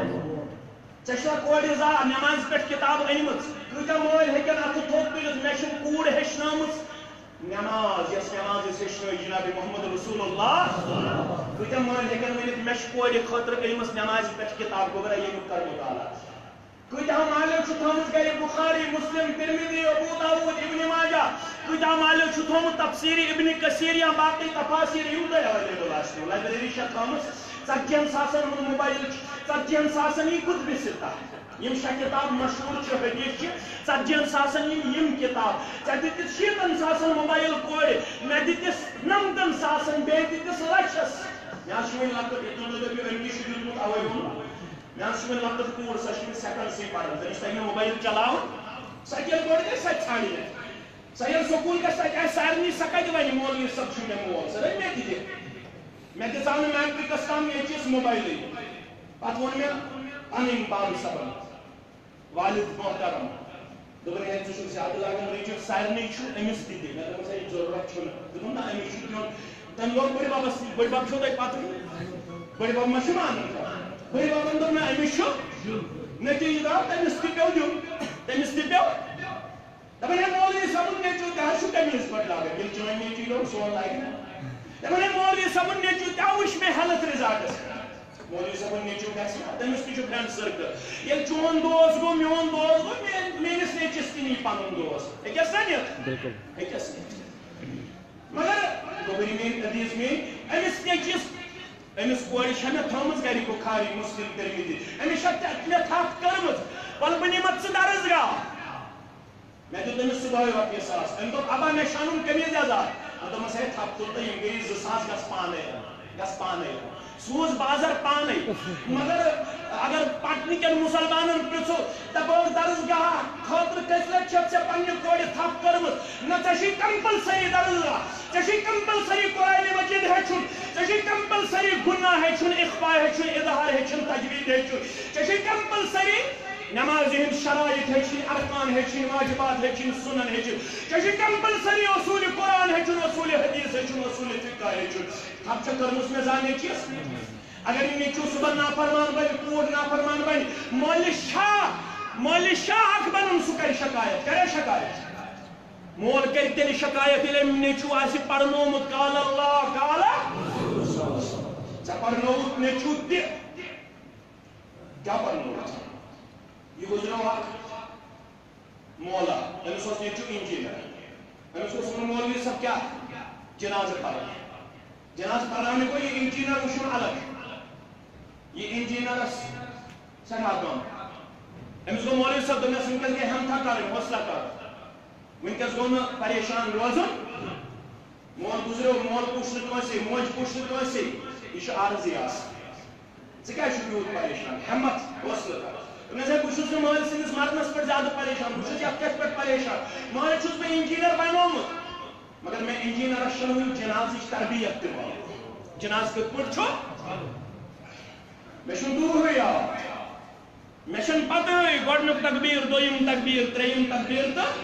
چشا کوڑی زا نماز پہ کتاب اینمت کتا موبائل ہیکن اتو تھوک تلت میں چھو کوڑ ہشنامت نماز یس نماز اس ہشنوی جناب محمد رسول اللہ کتا موبائل ہیکن ونت میں چھو کوڑی خطر اینمت نماز پہ کتاب گوبرا یہ مکر مطالعہ کتا معلوم چھو تھومت گئی بخاری مسلم ترمذی ابو داود ابن ماجہ کتا معلوم چھو تھومت تفسیر ابن کثیر یا باقی تفاسیر یوں دے اویلیبل آشتو لائبریری شاہ تھومت ژتجیہن ساسن ہن موبائل ژتجیہن ساسن یہ کتب ستہ یم شاہ کتاب مشہور چھ حدیث چھ ژتجیہن ساسن یم کتاب ژے دتس 60 ساسن موبائل کوڑ میں دتس 90 ساسن بے دتس لچھس یا شوی لکٹ اتن دبی انگی شدید مت اوے ہون میں سمجھ لگتا ہے کہ سچ میں سیکنڈ سے پڑھا تھا اس طرح موبائل چلاؤ سائیکل کوڑ کے سچ چھاڑی ہے سائیکل سکول کا سچ ہے سارنی سکائی جو ہے مول یہ سب چھوڑے مول سر میں دیجئے میں کے سامنے میں کوئی کسٹم یہ چیز موبائل ہے بات ون میں انیم باب سبن والد محترم دوبارہ ہے جو زیادہ لاگن ریچ سارنی چھو امس دی دے میں تو سے ضرورت چھو نہ نہ امس چھو تن لوگ بڑے بابا چھو دے پاتھ بڑے بابا مشمان بھئی بابن دو میں امیش چھو نتیجہ دار تمس تہ پیو دیون تمس تہ پیو دپان ہے مولوی صاحب نیچو تہ چھو تمس پٹ لاگن یل چون نیچی لو سون لائک دپان ہے مولوی صاحب نیچو تہ وش میں ہیلتھ ریزارٹس مولوی صاحب نیچو کیسے تمس تہ چھو فرینڈ سرکل یل چون دوست گو میون دوست گو میرس نیچس تہ نی پنن دوست ہے کیا سنیت بالکل ہے کیا سنیت مگر گوبری میں حدیث میں امس نیچس امس کوڑی چھ میں تھومس گری بخاری مسلم ترمذی امس چھ میں تھپ کرمت ول بنی مت درس گاہ میں تو تمس صبح رۄپیہِ 1000 ام دوٚپ ابا مےٚ چھانُن قمیٖض یزار دوٚپمس ہے تھپ تُل تہٕ یِم گٔیی 2000 گژھ پانے سوز بازر پانے مگر اگر پٹنہ کٮ۪ن مسلمانن پرژھو دپو درس گاہ خٲطرٕ کٔژِ لٹہِ چھکھ ژےٚ پننہِ کورِ تھپ کٔرمٕژ نہ ژےٚ چھُے کمپلسری درس گاہ ژےٚ چھُے کمپلسری قرآن مجید ہیٚچھُن ژےٚ چھُے کمپلسری گناہ ہیٚچھُن اخفا ہیٚچھُن اظہار ہیٚچھُن تجوید ہیٚچھُن ژےٚ چھُے کمپلسری نماز نماز ہند شرائط ہیچن ارکان ہیچن واجبات ہیچن سنن ہیچن کیا کمپلسری اصول قرآن ہیچن اصول حدیث ہیچن اصول فقہ ہیچن اب چھ کرمس میں زانے چیز اگر یہ نیچو صبح نافرمان بن کوڑ نافرمان بن مول شاہ اک بنن سو کر شکایت کرے شکایت مول کر تیل شکایت یل نیچو آسی پڑھنومت قال اللہ قال ژے پڑھنومت نیچو تہ کیا پڑھنومت یہ گزرو مولا امس اوس نیچو انجینئر امس اوس مولوی صاحب کیا جنازہ پڑھا جنازہ پڑھانے کو یہ انجینئر وچھن الگ یہ انجینئرس سٹھا کم امس گو مولوی صاحب دنیا ونکس گئی ہم تھا کریں حوصلہ کر ونکس گو نا پریشان روزن مول گزرو مول پوچھ کنسی موج پوچھ کنسی یہ عارضی آس ژٕ کیٛازِ چھُکھ یوٗت پریشان ہمت حوصلہ کر مےٚ بہٕ چھُس نہٕ مٲلۍ سٕنٛدِس مرنس پٮ۪ٹھ زیادٕ پریشان بہٕ چھُس یتھ کتھ پٮ۪ٹھ پریشان مٲلۍ چھُس بہٕ انجینئر بنومُت مگر مےٚ انجینئرس چھنہٕ وُنہِ جنازٕچ تربیت تہِ معلوم جناز کِتھ پٲٹھۍ چھُ مےٚ چھُنہٕ دوٗرٕے آو مےٚ چھنہٕ پتہٕے گۄڈنیُک تکبیٖر دوٚیِم تکبیٖر ترٛیٚیِم تکبیٖر تہٕ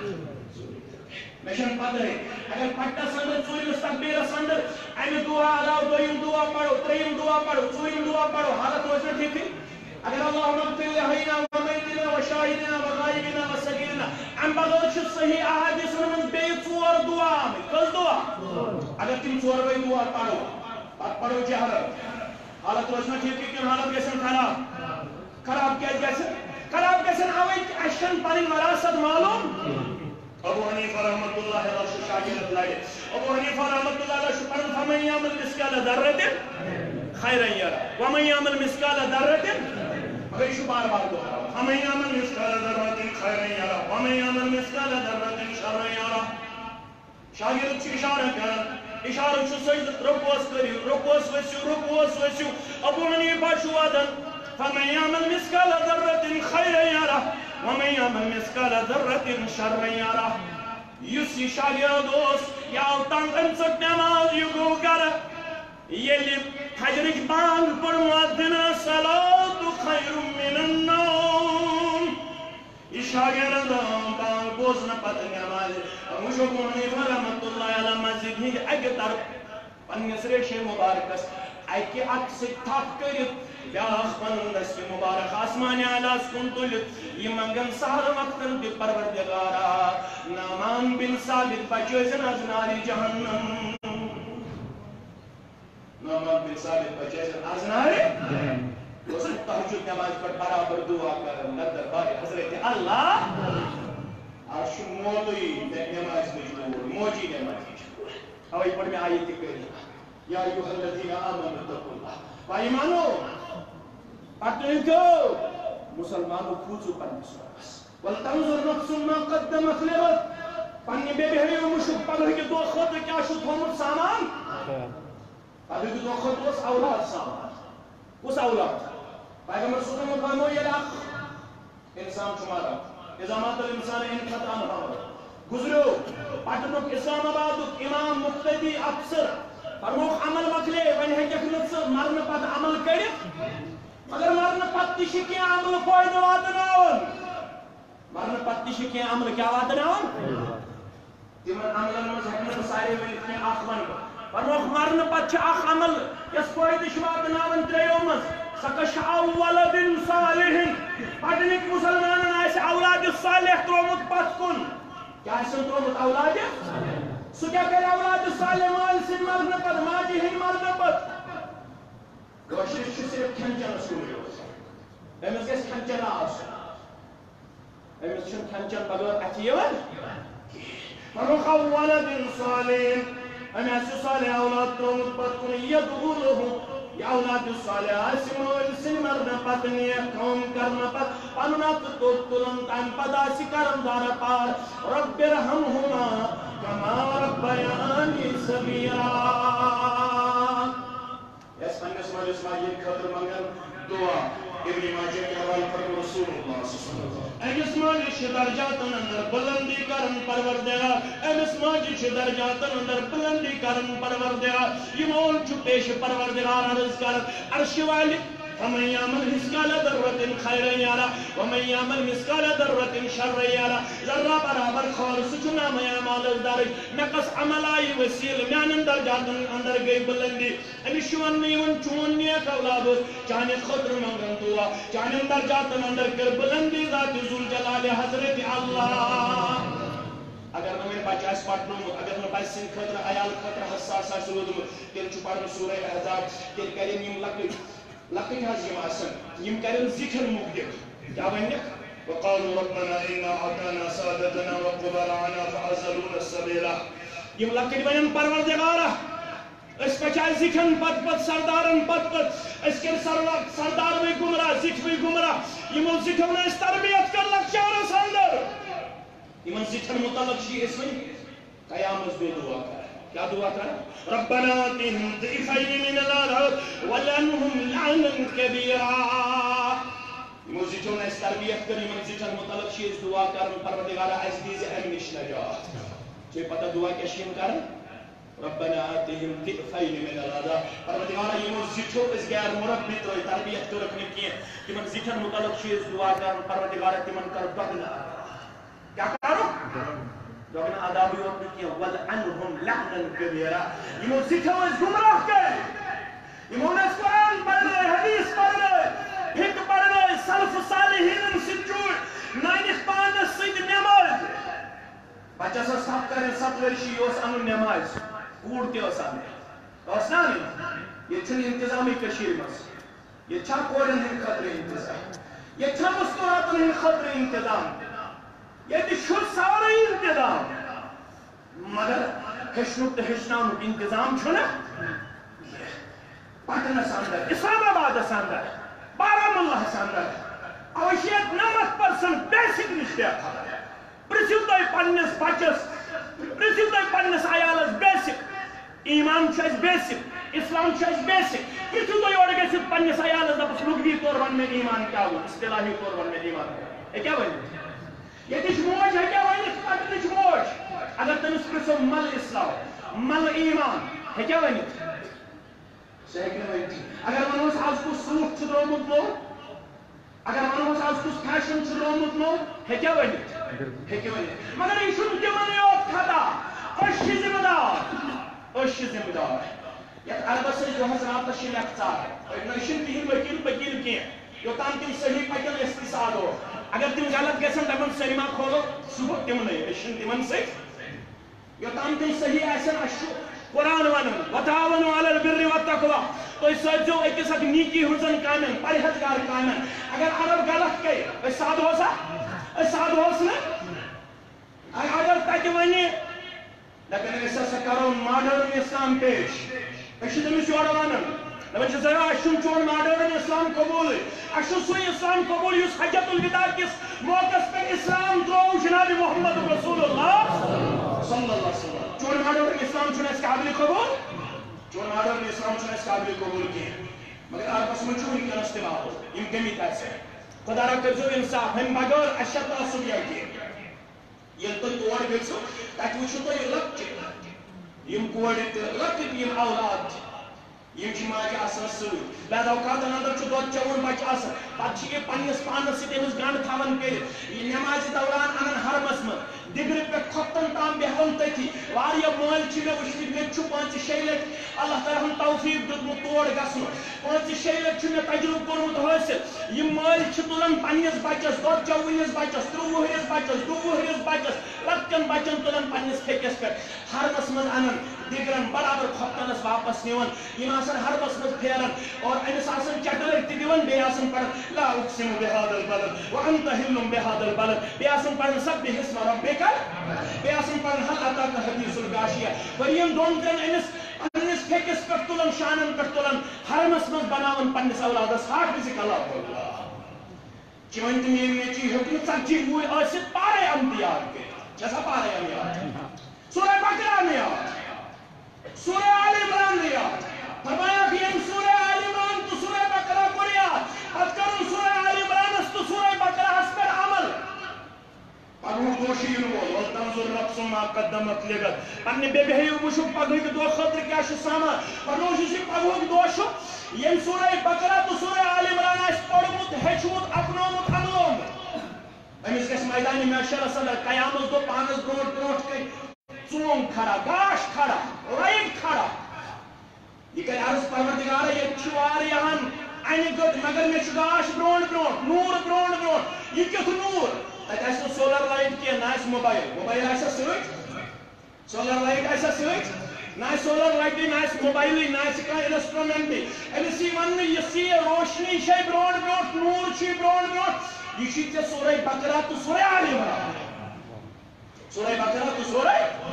مےٚ چھنہٕ پتہٕے اگر پٹس اندر ژوٗرمِس تکبیٖرس اندر امہِ دُعا علاوٕ دوٚیِم دُعا پرو ترٛیٚیِم دُعا پرو ژوٗرِم دُعا پرو حالت روزِ نہٕ ٹھیٖکٕے اگر اللہُمَّ اغفر لحینا ومیتنا وشاہدنا وغائبنا وصغیرنا امہِ بغٲر چھِ صحیح احادیثن منٛز بیٚیہِ ژور دُعا آمٕتۍ کٔژ دُعا اگر تِم ژوروے دُعا پرو پتہٕ پرو جہرن حالت روزِ نہٕ ٹھیٖکٕے کِنہٕ حالت گژھن خراب کیٛازِ گژھِ خراب گژھن اوے اَسہِ چھنہٕ پنٕنۍ وراثت معلوم ابو حنیفہ رحمۃ اللہ علیہ چھُ شاگرد لڑِ ابو حنیفہ رحمۃ اللہ علیہ چھُ پران فمن یعمل مثقال ذرة خیرا یرا ومن یعمل مثقال ذرة مگر یہ بار بار دہراوان فمن یعمل مثقال ذرة خیرا یرا ومن یعمل مثقال ذرة شرا یرا شاگرد چھُ اشارہ کران اشارہ چھُ سۭتۍ رکوعس کٔرِو رکوعس ؤسِو ابو حنیفہ چھُ وَدان فمن يعمل مثقال ذرة خيرا يره ومن يعمل مثقال ذرة شرا يره يس شاگرد اوس یہ آو تنگ امہِ ژٔٹ نٮ۪ماز یہِ گوٚو گرٕ ییٚلہِ فجرٕچ بانگ پٔر مؤذِن الصلاة خير من النوم یہ شاگرد بانگ بوزنہٕ پتہٕ نٮ۪مازِ وٕچھ ابو حنیفہ رحمۃ اللہ علیہ مسجد ہٕنٛدِ اکہِ طرف پننِس ریشے مبارکس اکہِ اکھ سۭتۍ تھپھ کٔرِتھ بیاکھ پنُن دستہِ مبارک آسمانہِ اعلیٰ کُن تُلِتھ یہِ منگن سہر وقتن تہِ پروردگارا نعمان بن ثابت بچٲیزن از نارِ جہنم نعمان بن ثابت بچٲیزن از نارِ اوس تہجد نمازِ پٮ۪ٹھ برابر دعا کران دربارِ حضرت اللہ آز چھُ مولٕے نمازِ مجبوٗر موجی نمازِ اوے پٔر مےٚ آیہِ تہِ کٔرِتھ یا ایُہا الذین آمنوا اتقوا اللہ بایمانو پتہٕ مسلمانو کھوٗژِو پننِس رۄبس ولتنظر نفس ما قدمت لغد پننہِ بیٚیہِ ہیٚیِو مُشُک پگہٕکہِ دۄہ خٲطرٕ کیٛاہ چھُ تھوٚومُت سامان پگہٕکہِ دۄہ خٲطرٕ اوس اولاد سامان کُس اولاد پیغمبر صلی اللہ علیہ وسلم فرموو ییٚلہِ اکھ انسان چھُ مران اذا مات الانسان انقطع عمله گُزریو پٹنُک اسلام آبادُک امام مقتدی افسر فرمووُکھ عمل مۄکلے وۄنۍ ہیٚککھ نہٕ ژٕ مرنہٕ پتہٕ عمل کٔرِتھ مگر مرنہٕ پتہٕ تہِ چھِ کینٛہہ عملہٕ فٲیدٕ واتناوان مرنہٕ پتہٕ تہِ چھِ کینٛہہ عملہٕ کیٛاہ واتناوان تِمن عملن منٛز ہیٚکہٕ نہٕ بہٕ سارے ؤنِتھ کینٛہہ اکھ وَنہٕ بہٕ فرمووُکھ مرنہٕ پتہٕ چھِ اکھ عمل یۄس فٲیدٕ چھِ واتناوان ترٛیٚیو منٛز سۄ گژھِ اولد صالح پتہٕ مُسلمانن آسہِ اولادِ صالح تروومُت پتھ کُن کیٛاہ آسن تروومُت اولادِ سُہ کیٛاہ کرِ اولادِ صالح مالہِ سٕنٛدِ مرنہٕ پتہٕ ماجہِ ہٕنٛدِ مرنہٕ پتہٕ کٲشرِس چھُ صرف کھٮ۪ن چٮ۪نس کُنُے یوت أمِس گژھِ کھٮ۪ن چٮ۪نا آسُن أمِس چھُنہٕ کھٮ۪ن چٮ۪ن بغٲر اَتھِ یِوان فرمووُکھ اولد صالح أمۍ آسہِ صالح اولاد تروومُت پتھ کُن یدعو لہُ یہ اولاد صالح آسہِ مٲلۍ سٕنٛدِ مرنہٕ پتہٕ نیک کٲم کرنہٕ پتہٕ پنُن اَتھٕ توٚت تُلان تمہِ پتہٕ آسہِ کران دارا پار رب ارحمہما کما ربیانی صغیرا یس پننِس مٲلِس ماجہِ ہٕنٛدِ خٲطرٕ منگان دعا ابن ماجہ کے حوالہ فرموو رسول اللہ صلی اللہ علیہ وسلم أمِس ماجہِ چھِ درجاتن اندر بلندی کران پروردگار أمِس ماجہِ چھِ درجاتن اندر بلندی کران پروردگار یہِ مول چھُ پیش پروردگار عرض کران عرشہِ والہِ فمن يعمل مثقال ذرة خيرا يرى ومن يعمل مثقال ذرة شرا يرى ذرہ برابر خور سچنا میں اعمال دار نقص عمل آئی وسیل میان درجات اندر گئی بلندی انشون نیون چون نیک اولاد چانے خطر منگن دعا چانے درجات اندر کر بلندی ذات ذل جلال حضرت اللہ اگر میں بچہ اس پڑھنوں اگر میں بچہ سن خطر عیال خطر حساس سرودم تیل چھو پڑھن سورہ احزاب تیل کریم یم لکن حض یم آسن یم کریم ذکر مقدق کیا ونک وقالوا ربنا إنا أعطانا سادتنا وكبراءنا فأزلونا السبيل یم لکن ونن پروردگارا اس بچہ ذکر پت سردارن پت اس کے سردار بھی گمراہ ذکر بھی گمراہ یم ذکر نے اس تربیت کر لکشار سندر ایمان ذکر مطلق شیئے اس میں قیامت بے دعا کر کیا دعا کر ربنا آتهم ضعفین من العذاب ولعنهم لعنا کبیرا ایمان ذکر نے اس تربیت کر ایمان ذکر مطلق شیئے اس دعا کر پروردگار عزیز امنش نجات چھے پتہ دعا کیا شیئے کر ربنا آتهم ضعفین من العذاب پروردگار ایمان ذکر اس غیر مربط و تربیت کر رکھنے کی ایمان ذکر مطلق شیئے اس دعا کر پروردگار ایمان کر بغنا کیا کرو دوگنا عذابی وقت کیا وَلْعَنْهُمْ لَعْنًا كَبِيرًا یہ ذکر اس گمراہ کے یہ اس قرآن پڑھ رہے حدیث پڑھ رہے فقہ پڑھ رہے سلف صالحین سجور نائنخ پانس سید نماز بچہ سا سب کریں سب ورشی اس انو نماز کوڑتے اس آنے اوسنانی یہ چھن انتظامی کشیر مس یہ چھا کوڑن ہن خطر انتظام یہ چھا مستوراتن ہن خطر انتظام یہ چھو سارے انتظام مگر ہشنک ہشنام انتظام چھونا پٹنہ ساندر اسلام آباد ساندر بارہمولہ ساندر اوشیت 90% بیسک نشتہ تھا پرسیو تو پنس بچس پرسیو تو پنس عیالس بیسک ایمان چھس بیسک اسلام چھس بیسک پرسیو تو اور گژھِ پنس عیالس دپس لغوی طور ون میں ایمان کیا ہو اصطلاحی طور ون میں ایمان کیا کیا ون یہ تیش موج ہے کیا ونیت پتنیش موج اگر تنس پرسو مل اسلام مل ایمان ہے کیا ونیت سیکنے ونیت اگر منوس آز کو سوٹ چھدرومت نو اگر منوس آز کو فیشن چھدرومت نو ہے کیا ونیت ہے کیا ونیت مگر یہ شن کے منیوت کھتا اشی ذمہ دار یہ عربہ سے جو حضرات تشیل اقتصار ہے نشن تیہن وکیل کیا یوتان تم صحیح پکل استثاد ہو اگر تم غلط گژھن دپن سینما کھولو صبح تمنے اشن تمن سے یوتان تم صحیح آسن اشو قرآن ونن وتعاونوا علی البر والتقوی تو سوچو اکس اک نیکی ہنزن کامن پرہیزگار کامن اگر عرب غلط کہے ساد ہو نا اگر تک ونی لیکن اس کرو ماڈرن اسلام پیش اشی تمس یور ونن دپان ذرا اشن چون ماڈرن اسلام قبول اشن سوی اسلام قبول یس حجت الوداع کس موقع پہ اسلام ترو جناب محمد رسول اللہ صلی اللہ علیہ وسلم چون ماڈرن اسلام چون اس قابل قبول چون ماڈرن اسلام چون اس قابل قبول کی مگر آپ اس میں چون کیا استعمال ہو ان کمی تیسے خدا را کرزو انصاف ہم بغیر اشد تعصبیہ کی یہ تو توڑ گئسو تاکہ وچھو تو یہ لکٹ یم کوڑت لکٹ یم اولاد یم چھ ماجہ آسان سوئی بعد اوقات اندر چھ دود چون بچہ آسان پتہ چھ یہ پنس پانس سے تمس گانڈ تھاون کر یہ نماز دوران انن حرمس من دگرِ پہ کھۄتن تام بیہون تتی واریاہ مٲلۍ چھ مےٚ وٕچھمٕتۍ مےٚ چھُ 5-6 لٹہِ اللہ تعالیٰ ہن توفیق دیُتمُت تور گژھنُک 5-6 لٹہِ چھُ مےٚ تجربہٕ کوٚرمُت حٲصِل یِم مٲلۍ چھِ تُلان پننِس بچس دۄد چوٕنِس بچس 3 وُہرِس بچس 2 وُہرِس بچس لۄکٹٮ۪ن بچن تُلان پننِس پھیکِس پٮ۪ٹھ حرمس منٛز انان دگرن برابر کھۄفتنس واپس نِوان یِم آسان حرمس منٛز پھیران اور أمِس آسان چٹٲرۍ تہِ دِوان بیٚیہِ آسان پران لا اقسم بهذا البلد وانت حل بهذا البلد بیٚیہِ آسان پران سبح اسم ربک بیٚیہِ آسان پران هل اتاك حدیث الغاشیہ اور یِم دۄن ترٛٮ۪ن أمِس پننِس پھیکِس پٮ۪ٹھ تُلان شانن پٮ۪ٹھ تُلان حرمس منٛز بناوان پننِس اولادس ہاٹ رزق اللہ چھ وۄنۍ تہِ میٲنۍ نیٚچی ہیوٚک نہٕ 40 وُہٕرۍ ٲسِتھ پارے انبیاء کٔرِتھ چھےٚ سا پارے انبیاء سورہ بقرہ نے یاد سورہ آل عمران نے یاد فرمایا کہ ہم سورہ آل عمران تو سورہ بقرہ کو یاد پتہ کرو سورہ آل عمران تو سورہ بقرہ اس پر عمل پڑھو گوشی نو ولتنظر نفس ما قدمت لغت پنہ بے بہیو وشو پگہک دو خطر کیا سامان پنوش یہ پگہک دو یم سورہ بقرہ تو سورہ آل عمران اس پڑھمت ہیچمت اپنومت عملومت امس گھس میدان محشر صدر قیامت دو پانس بروٹ بروٹ کئی ژون کھڑا گاش کھڑا لائٹ کھڑا یہ کہ عرض پروردگار یہ چھوار یہاں اینی گد مگر میں گاش برونٹ برونٹ نور برونٹ برونٹ یہ کیت نور تک ایسا سولر لائٹ کیا نہ اس موبائل ایسا سوئٹ سولر لائٹ ایسا سوئٹ نہ سولر لائٹ نہ اس موبائل نہ اس کا انسٹرومنٹ ایسی ون یہ سی روشنی شے برونٹ برونٹ نور چھ برونٹ برونٹ یہ چھ سورہ بقرہ تو سورہ آل عمران سورہ بقرہ تو سورہ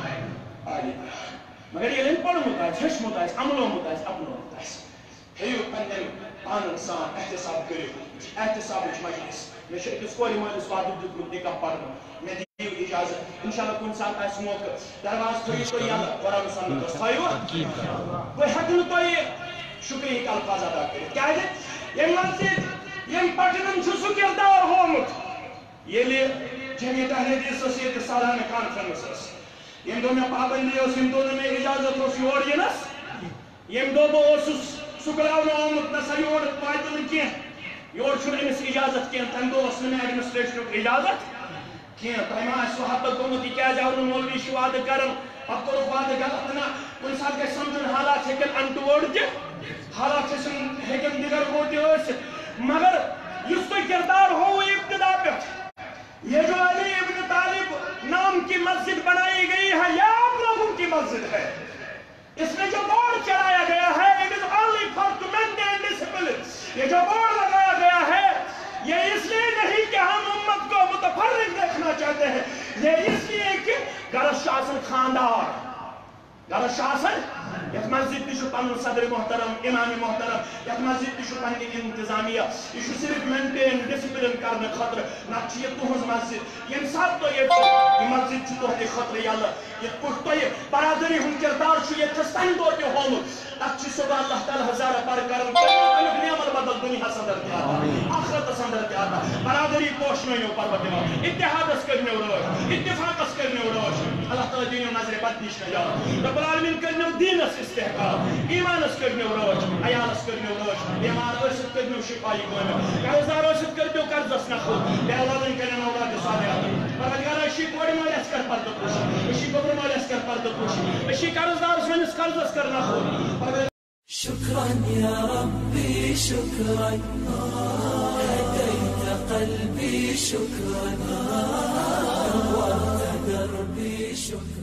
آل عمران مگر یہ لن پڑھمت آئے ہشمت آئے عملومت آئے اپنومت آئے ہیو پنن پانن سان احتساب کرو احتساب مجلس میں اس کوری مالس وعدہ دیتمت نکاح پڑھنا میں دیو اجازت انشاءاللہ کن ساتھ آئے موقع درواز تھوئی تو یاد قرآن سنت اس تھائیو کوئی حقل تو یہ شکری ایک الفاظ ادا کرے کیا ہے یہ مسجد یہ پٹنن چھسو کردار ہومت یہ لئے جمعیت اہل حدیث سید سالانہ کانفرنس اس یم دو میں پابندی اس یم دو میں اجازت اس یور ینس یم دو بو اس سکراؤن آمد نسا یور پایدن کیا یور چھو امس اجازت کیا تم دو اس میں ایڈمنسٹریشن اجازت کیا تم اس وحبت گومتی کیا جاؤن مولوی شواد کرن اب کرو وعدہ غلط نہ کن ساتھ گئے سمجھن حالات ہیکن انٹورڈ دے حالات ہیکن دیگر ہوتے اس مگر اس تو کردار ہو ابتدا پہ یہ جو علی ابن طالب نام کی مسجد بنائی گئی ہے یہ آپ لوگوں کی مسجد ہے اس میں جو بورڈ چڑھایا گیا ہے it is only for to maintain discipline یہ جو بورڈ لگایا گیا ہے یہ اس لیے نہیں کہ ہم امت کو متفرق دیکھنا چاہتے ہیں یہ اس لیے کہ غرض شاسن خاندار غرض شاسن یت مسجد تشو پنن صدر محترم امام محترم یت مسجد تشو پنن انتظامیہ یہ صرف مینٹین ڈسپلن کرنے خاطر نہ یہ تہذ مسجد یم سات تو یہ مسجد تہدی خاطر یلہ یہ پٹ تو یہ برادری ہند کردار یہ تن دو تہ ہومت تک صبح اللہ تعالی ہزارہ پر کرن امیک نعمت بدل دنیا سندر تہ آتا آخرت سندر تہ آتا برادری پوشنو پروردگار اتحادس کرنو روش اتفاقس کرنو روش اللہ تعالی دینو نظر بد نش نجات رب العالمین کرنو دینس استحقاق ایمانس کرنو روش عیالس کرنو روش بیمار ٲسِتھ کرنو شفائی قوم قرضدار ٲسِتھ کرنو قرضس نخل بے اولادن کرنو اولاد صالحات پروردگار اشی کوڑ مالس کر پردٕ پوشی اشی گوبر مالس کر پردٕ پوشی اشی قرضدارس ونس قرضس کر نخل شكرا يا ربي شكرا هديت قلبي شكرا نورت دربي شكرا